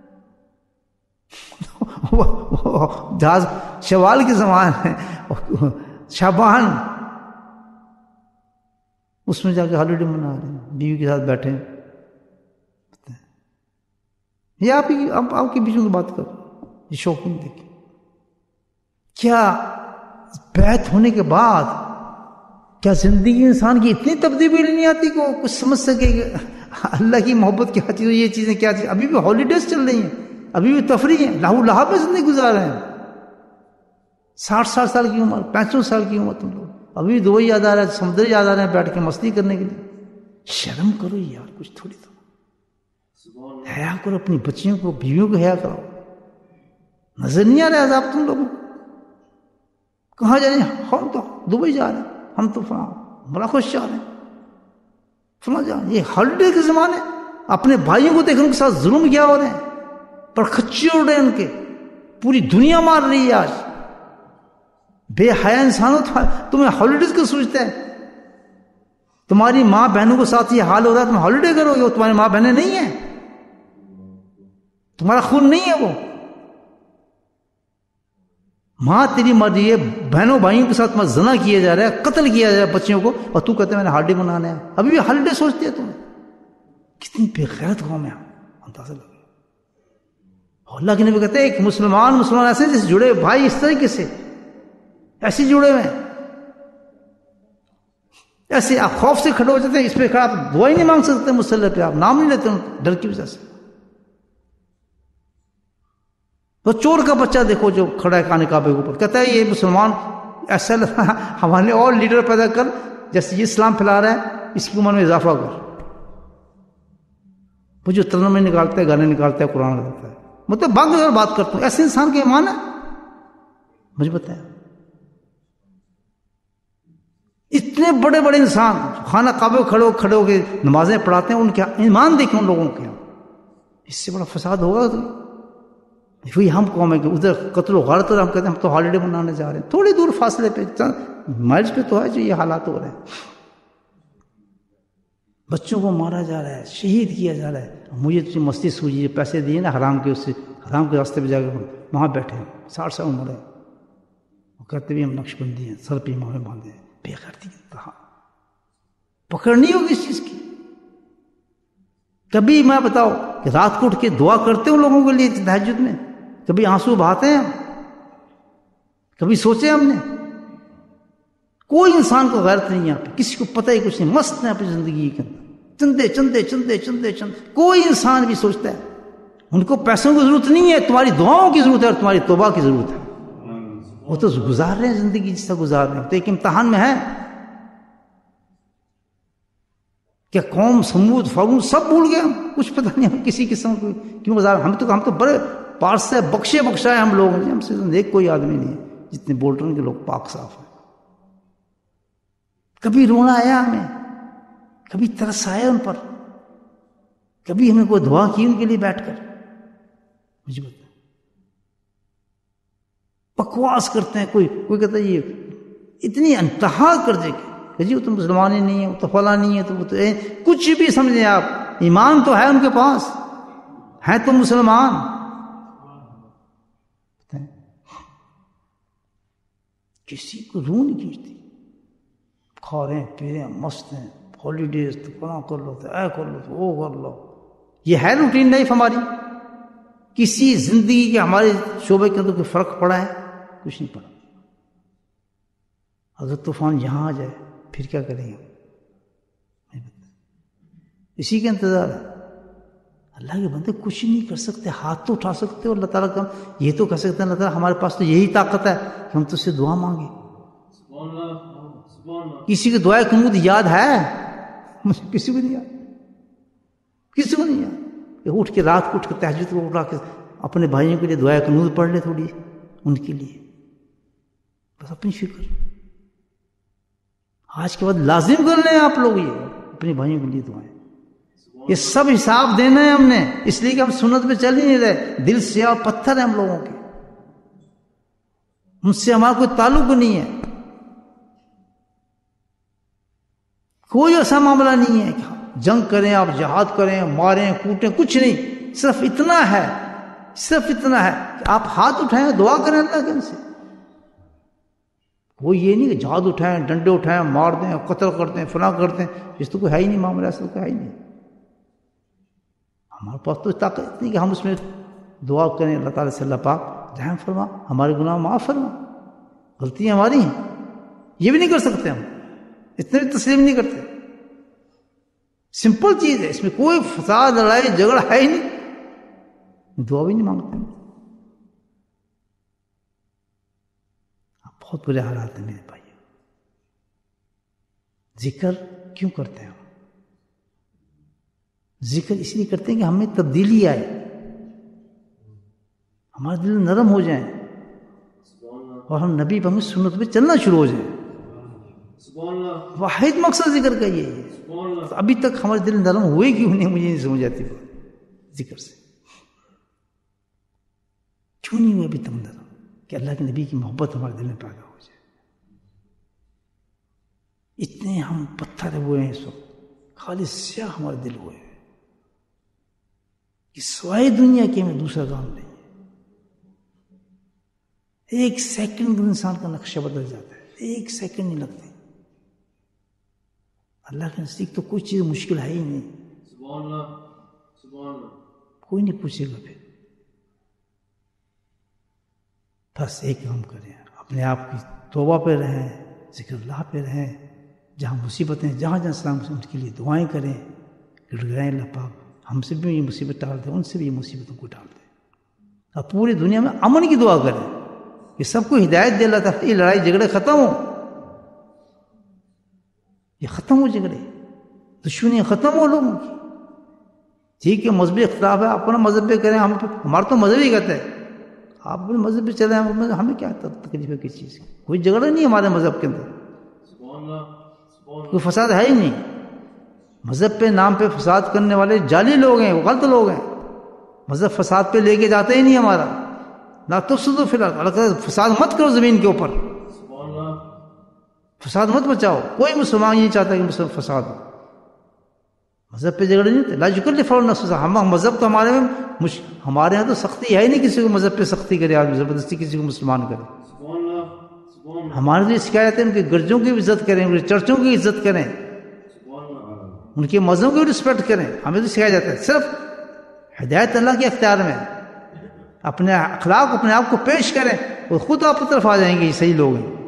جہاز شوال کے زمان ہے، شابان، اس میں جا کے ہالیڈے منا رہے ہیں، بیوی کے ساتھ بیٹھے ہیں۔ یہ آپ کے بیچ میں بات کرو، یہ شوقین دیکھیں کیا بیت ہونے کے بعد کیا زندگی انسان کی اتنی تبدیلی نہیں آتی کہ وہ کچھ سمجھ سکے کہ اللہ کی محبت کیا چیز، یہ چیزیں کیا چیز؟ ابھی بھی ہالیڈیز چل رہی ہیں، ابھی بھی تفریح ہے، لاہو لہب میں زندگی گزار رہے ہیں، 60 سال کی عمر، 65 سال کی عمر، تم لوگ ابھی دبئی یاد آ رہا ہے، سمندر یاد آ رہے ہیں بیٹھ کے مستی کرنے کے لیے۔ شرم کرو یار، کچھ تھوڑی تو حیا کرو، اپنی بچیوں کو، بیویوں کو حیا کرو۔ نظر نہیں آ رہا عذاب تم لوگوں کو؟ کہاں جا رہے ہیں؟ ہم تو دبئی جا رہے ہیں، ہم تو بڑا خوش جا رہے ہیں، فلاں جا رہے ہیں۔ یہ ہالیڈے کے زمانے، اپنے بھائیوں کو دیکھ ان کے ساتھ ظلم کیا ہو رہے ہیں، پر خچے اڑ رہے ہیں ان کے، پوری دنیا مار رہی ہے آج. بے حیا انسانوں تمہیں ہالیڈیز کو سوچتا ہے. تمہاری ماں بہنوں کے ساتھ یہ حال ہو رہا ہے، تم ہالیڈے کرو گے. وہ تمہاری ماں بہنیں نہیں ہیں، تمہارا خون نہیں ہے وہ. ماں تیری مرضی ہے، بہنوں بھائیوں کے ساتھ زنا کیا جا رہا ہے، قتل کیا جا رہا ہے بچوں کو، اور تو کہتے ہیں میں نے ہالیڈے منانا ہے. ابھی بھی ہالیڈے سوچتے ہیں تم. کتنی بے غیرت قوم ہے. اندازہ لگے. اللہ کے نبی کہتے ہیں ایک مسلمان ایسے جیسے جڑے بھائی اس طریقے سے ایسے جڑے ہوئے ہیں، ایسے آپ خوف سے کھڑے ہو جاتے ہیں. اس پہ کھڑا آپ دعا ہی نہیں مانگ سکتے، مسلح پہ آپ نام نہیں لیتے ڈر کی وجہ سے. تو چور کا بچہ دیکھو جو کھڑا ہے کانے کعبے کے اوپر، کہتا ہے یہ مسلمان ایسا ہمارے اور لیڈر پیدا کر جیسے یہ اسلام پھیلا رہا ہے، اس کی عمر میں اضافہ کر. وہ جو ترنمے نکالتا ہے، گانے نکالتا ہے، قرآن کرتا ہے، مطلب باقی اگر بات کرتا ہوں ایسے انسان کا ایمان ہے. مجھے بتایا اتنے بڑے بڑے انسان خانہ کعبے کھڑے ہو کے نمازیں پڑھاتے ہیں، ان کے ایمان دیکھیں ان لوگوں کے. اس سے بڑا فساد ہوگا تو وہی ہم قوم ہے کہ ادھر قتل و غارت، اور ہم کہتے ہیں ہم تو ہالیڈے منانے جا رہے ہیں. تھوڑی دور فاصلے پہ چند مائلز پہ تو ہے جو یہ حالات ہو رہے ہیں. بچوں کو مارا جا رہا ہے، شہید کیا جا رہا ہے. مجھے تو مستی سوجی پیسے دیے نا حرام کے، اس سے حرام کے راستے پہ جا کے وہاں بیٹھے ہیں 60 سال عمر ہے، وہ کہتے بھی ہم نقش بندی ہیں، سر پہ امامے باندھے ہیں. بے غیرتی انتہا. پکڑنی ہوگی اس چیز کی. کبھی میں بتاؤ کہ رات کو اٹھ کے دعا کرتے ہوں لوگوں کے لیے تہجد میں، کبھی آنسو بہاتے ہیں ہم، کبھی سوچے ہم نے؟ کوئی انسان کو غیرت نہیں ہے یہاں پہ، کسی کو پتہ ہی کچھ نہیں، مست ہیں اپنی زندگی کے اندر، چندے. کوئی انسان بھی سوچتا ہے ان کو پیسوں کی ضرورت نہیں ہے، تمہاری دعاؤں کی ضرورت ہے اور تمہاری توبہ کی ضرورت ہے. وہ تو گزار رہے ہیں زندگی جس طرح گزار رہے ہیں، تو ایک امتحان میں ہے. کیا قوم سمود فرعون سب بھول گئے ہم؟ کچھ پتہ نہیں ہم کسی قسم کو کیوں گزار. ہم تو بڑے پاس سے بخشا ہے ہم لوگ. ہم سے نیک کوئی آدمی نہیں ہے جتنے بولٹن کے لوگ پاک صاف ہیں. کبھی رونا آیا ہمیں، کبھی ترس آیا ان پر، کبھی ہمیں کوئی دعا کی ان کے لیے بیٹھ کر؟ مجھے بتا. بکواس کرتے ہیں، کوئی کہتا ہے یہ اتنی انتہا کر دے کہ جی وہ تو مسلمان ہی نہیں ہے، وہ تو فلاں نہیں ہے، تو وہ تو کچھ بھی سمجھیں آپ. ایمان تو ہے ان کے پاس، ہیں تو مسلمان. کسی کو روح نہیں کھینچتی. کھا رہے ہیں، پی رہے ہیں، مست ہیں، ہالیڈیز تو فلاں کر لو، تو اے کر لو، تو وہ کر لو. یہ ہے روٹین لائف ہماری؟ کسی زندگی کے ہمارے شعبے کے اندر کوئی فرق پڑا ہے؟ کچھ نہیں پڑا. اگر طوفان یہاں آ جائے پھر کیا کریں گے؟ اسی کے انتظار ہے. اللہ کے بندے کچھ نہیں کر سکتے، ہاتھ تو اٹھا سکتے ہو اللہ تعالیٰ کا. یہ تو کہہ سکتے ہیں اللہ تعالیٰ ہمارے پاس تو یہی طاقت ہے کہ ہم تجھ سے دعا مانگیں. کسی کی دعائیں قنوت یاد ہے؟ مجھے کسی کو نہیں یاد، کسی کو نہیں یاد. کہ اٹھ کے رات کو اٹھ کے تہجد کو اٹھا کے اپنے بھائیوں کے لیے دعائیں قنوت پڑھ لے تھوڑی ان کے لیے، بس اپنی فکر. آج کے بعد لازم کر لیں آپ لوگ یہ اپنے بھائیوں کے لیے دعائیں. یہ سب حساب دینا ہے ہم نے، اس لیے کہ ہم سنت پہ چل ہی نہیں رہے. دل سیاہ پتھر ہے ہم لوگوں کے، ان سے ہمارا کوئی تعلق نہیں ہے. کوئی ایسا معاملہ نہیں ہے کہ جنگ کریں، آپ جہاد کریں، ماریں کوٹیں، کچھ نہیں. صرف اتنا ہے کہ آپ ہاتھ اٹھائیں، دعا کریں اللہ کے ان سے. وہ یہ نہیں کہ جہاد اٹھائیں، ڈنڈے اٹھائیں، مار دیں، قتل کرتے ہیں، فلاں کرتے ہیں. اس تو کوئی ہے ہی نہیں معاملہ، ایسا کوئی ہے ہی نہیں. ہمارے پاس تو طاقت نہیں کہ ہم اس میں دعا کریں اللہ تعالیٰ سے اللہ پاک رحم فرما، ہمارے گناہ معاف فرما. غلطیاں ہماری ہیں، یہ بھی نہیں کر سکتے ہم، اتنے بھی تسلیم نہیں کرتے. سمپل چیز ہے، اس میں کوئی فساد لڑائی جھگڑا ہے ہی نہیں. دعا بھی نہیں مانگتے. بہت برے حالات ہیں میرے بھائی. ذکر کیوں کرتے ہیں ہم؟ ذکر اس لیے کرتے ہیں کہ ہمیں تبدیلی آئے، ہمارے دل نرم ہو جائیں اور ہم نبی ہمیں سنت پہ چلنا شروع ہو جائیں. واحد مقصد ذکر کا یہ ہے. ابھی تک ہمارے دل نرم ہوئے کیوں نہیں، مجھے نہیں سمجھ آتی ذکر سے. کیوں نہیں ہوئے ابھی تک اندر کہ اللہ کے نبی کی محبت ہمارے دل میں پیدا ہو جائے؟ اتنے ہم پتھر ہوئے ہیں اس وقت، خالص سیاہ ہمارے دل ہوئے ہیں کہ سوائے دنیا کے میں دوسرا کام نہیں ہے۔ ایک سیکنڈ انسان کا نقشہ بدل جاتا ہے، ایک سیکنڈ نہیں لگتے۔ اللہ کے نزدیک تو کوئی چیز مشکل ہے ہی نہیں۔ سبحان اللہ، سبحان اللہ۔ کوئی نہیں پوچھے گا پھر۔ بس ایک کام کریں، اپنے آپ کی توبہ پہ رہیں، ذکر اللہ پہ رہیں، جہاں مصیبتیں جہاں جہاں اسلام ان کے لیے دعائیں کریں، گڑگڑائیں اللہ پاک ہم سے بھی یہ مصیبت ٹال دیں، ان سے بھی یہ مصیبتوں کو ٹال دیں۔ اب پوری دنیا میں امن کی دعا کریں کہ سب کو ہدایت دے اللہ تعالیٰ، یہ لڑائی جھگڑے ختم ہو، یہ ختم ہو جھگڑے، دشمنی ختم ہو لوگوں کی۔ ٹھیک ہے مذہبی اختلاف ہے، اپنا مذہب پہ کریں، ہمارا تو مذہب ہی کہتا ہے آپ اپنے مذہب پہ چلیں، ہمیں کیا تکلیف ہے کسی چیز کی؟ کوئی جھگڑا نہیں ہمارے مذہب کے اندر، کوئی فساد ہے ہی نہیں۔ مذہب پہ نام پہ فساد کرنے والے جعلی لوگ ہیں، وہ غلط لوگ ہیں۔ مذہب فساد پہ لے کے جاتے ہی نہیں ہمارا۔ لا تفسدوا فی الارض، اللہ کہتا ہے فساد مت کرو زمین کے اوپر، فساد مت بچاؤ۔ کوئی مسلمان یہ نہیں چاہتا کہ مسلم فساد ہو۔ مذہب پہ جھگڑے نہیں ہوتے، لا یکلف اللہ نفسا، ہم مذہب تو ہمارے یہاں تو سختی ہے ہی نہیں، کسی کو مذہب پہ سختی کرے آدمی، زبردستی کسی کو مسلمان کرے۔ ہمارے لیے شکایت ہے ان کے گرجوں کی عزت کریں، ان کے چرچوں کی عزت کریں، ان کے مذہب کی رسپیکٹ کریں، ہمیں تو سکھایا جاتا ہے۔ صرف ہدایت اللہ کے اختیار میں، اپنے اخلاق اپنے آپ کو پیش کریں، وہ خود آپ کی طرف آ جائیں گے، یہ صحیح لوگ ہیں۔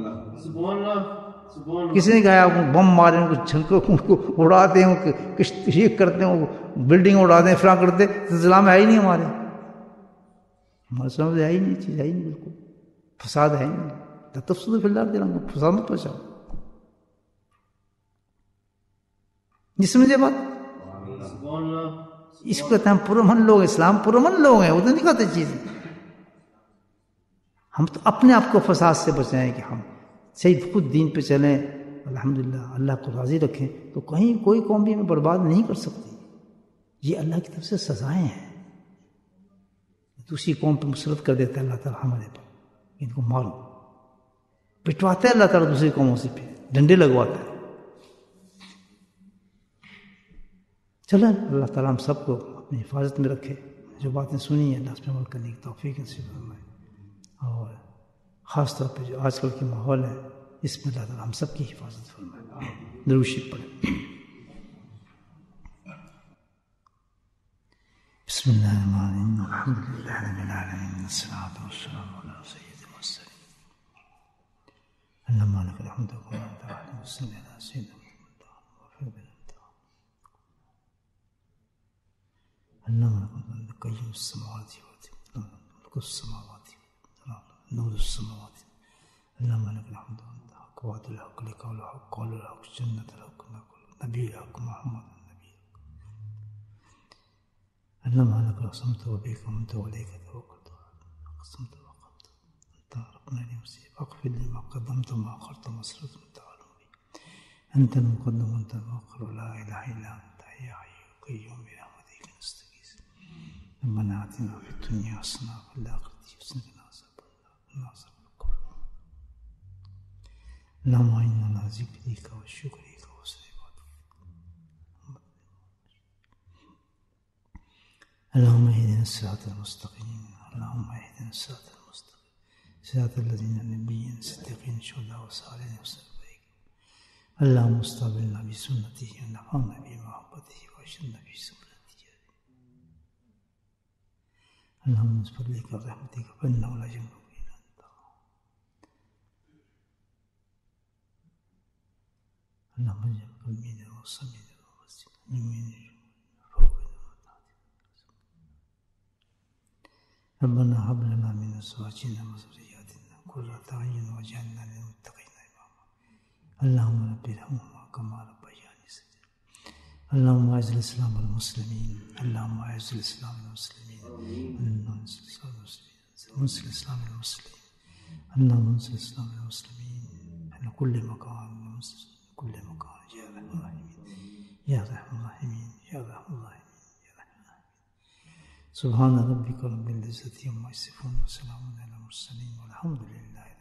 کسی نے کہا بم مارے ان کو، جھلکوں کو اڑاتے ہیں، یہ کرتے ہیں، بلڈنگ اڑاتے ہیں، فلاں کرتے ہیں، اسلام ہے ہی نہیں ہمارے اسلام ہے ہی نہیں، چیز ہے ہی نہیں، بالکل فساد ہے ہی نہیں۔ تفسدوا فی الارض، فساد مت بچاؤ۔ یہ سمجھے بات؟ اس کو کہتے ہیں ہم پرامن لوگ، اسلام پرامن لوگ ہیں، وہ تو نہیں کہتے چیز۔ ہم تو اپنے آپ کو فساد سے بچائیں کہ ہم صحیح خود دین پہ چلیں، الحمدللہ اللہ کو راضی رکھیں، تو کہیں کوئی قوم بھی ہمیں برباد نہیں کر سکتی۔ یہ اللہ کی طرف سے سزائیں ہیں، دوسری قوم پہ مسلط کر دیتا ہے اللہ تعالیٰ ہمارے پر، ان کو مارو، پٹواتا ہے اللہ تعالیٰ دوسری قوموں سے، پہ ڈنڈے لگواتا ہے۔ چلیں اللہ تعالیٰ ہم سب کو اپنی حفاظت میں رکھے، جو باتیں سنی ہیں اللہ اس پہ عمل کرنے کی توفیق نصیب فرمائے، اور خاص طور پہ جو آج کل کے ماحول ہے اس میں اللہ تعالیٰ ہم سب کی حفاظت فرمائے۔ درود شریف پڑھیں۔ بسم اللہ الرحمن الرحیم، الحمد للہ رب العالمین، والصلاۃ والسلام علی سید المرسلین، اللہم لک الحمد کما انت وصلی علی سیدنا اللہم قیوم السماوات ملک السماوات نور السماوات، اللہم لک الحمد وانت حق وعد الحق لقول الحق قول الحق جنت الحق نبی الحق محمد النبی، اللہم لک قسمت وبک وانت وعلیک توکلت قسمت وقمت انت ربنا نفسی فاغفر لي ما قدمت وما اخرت وما اسررت وانت اعلم بي، انت المقدم وانت المؤخر لا اله الا انت يا حي يا قيوم برحمتك نستغيث، ربنا آتنا في الدنيا حسنة وفي الآخرة حسنة وقنا عذاب القبر، اللهم إنا على ذكرك وشكرك وحسن عبادتك، اللهم اهدنا الصراط المستقيم، اللهم اهدنا الصراط المستقيم، صراط الذين النبيين الصديقين الشهداء والصالحين والصالحين، اللهم استقبلنا بسنته ونفعنا بمحبته واشرنا في سبيله، اللهم من فضلك ورحمتك فإنه لا يملك إلا أنت، اللهم اجعل قلبنا وصمنا ومسجدنا ربنا هب لنا من أزواجنا وذرياتنا قرة أعين واجعلنا للمتقين إماما، اللهم رب ارحمهما كما ربياني صغيرا، اللهم أعز الإسلام والمسلمين، اللهم أعز الإسلام والمسلمين، اللهم انصر الإسلام والمسلمين، انصر الإسلام والمسلمين، اللهم انصر الإسلام والمسلمين على كل مكان، كل مكان، يا رحمن الراحمين، يا رحمن الراحمين، يا رحمن الراحمين، يا رحمن الراحمين، سبحان ربك رب العزة عما يصفون وسلام على المرسلين والحمد لله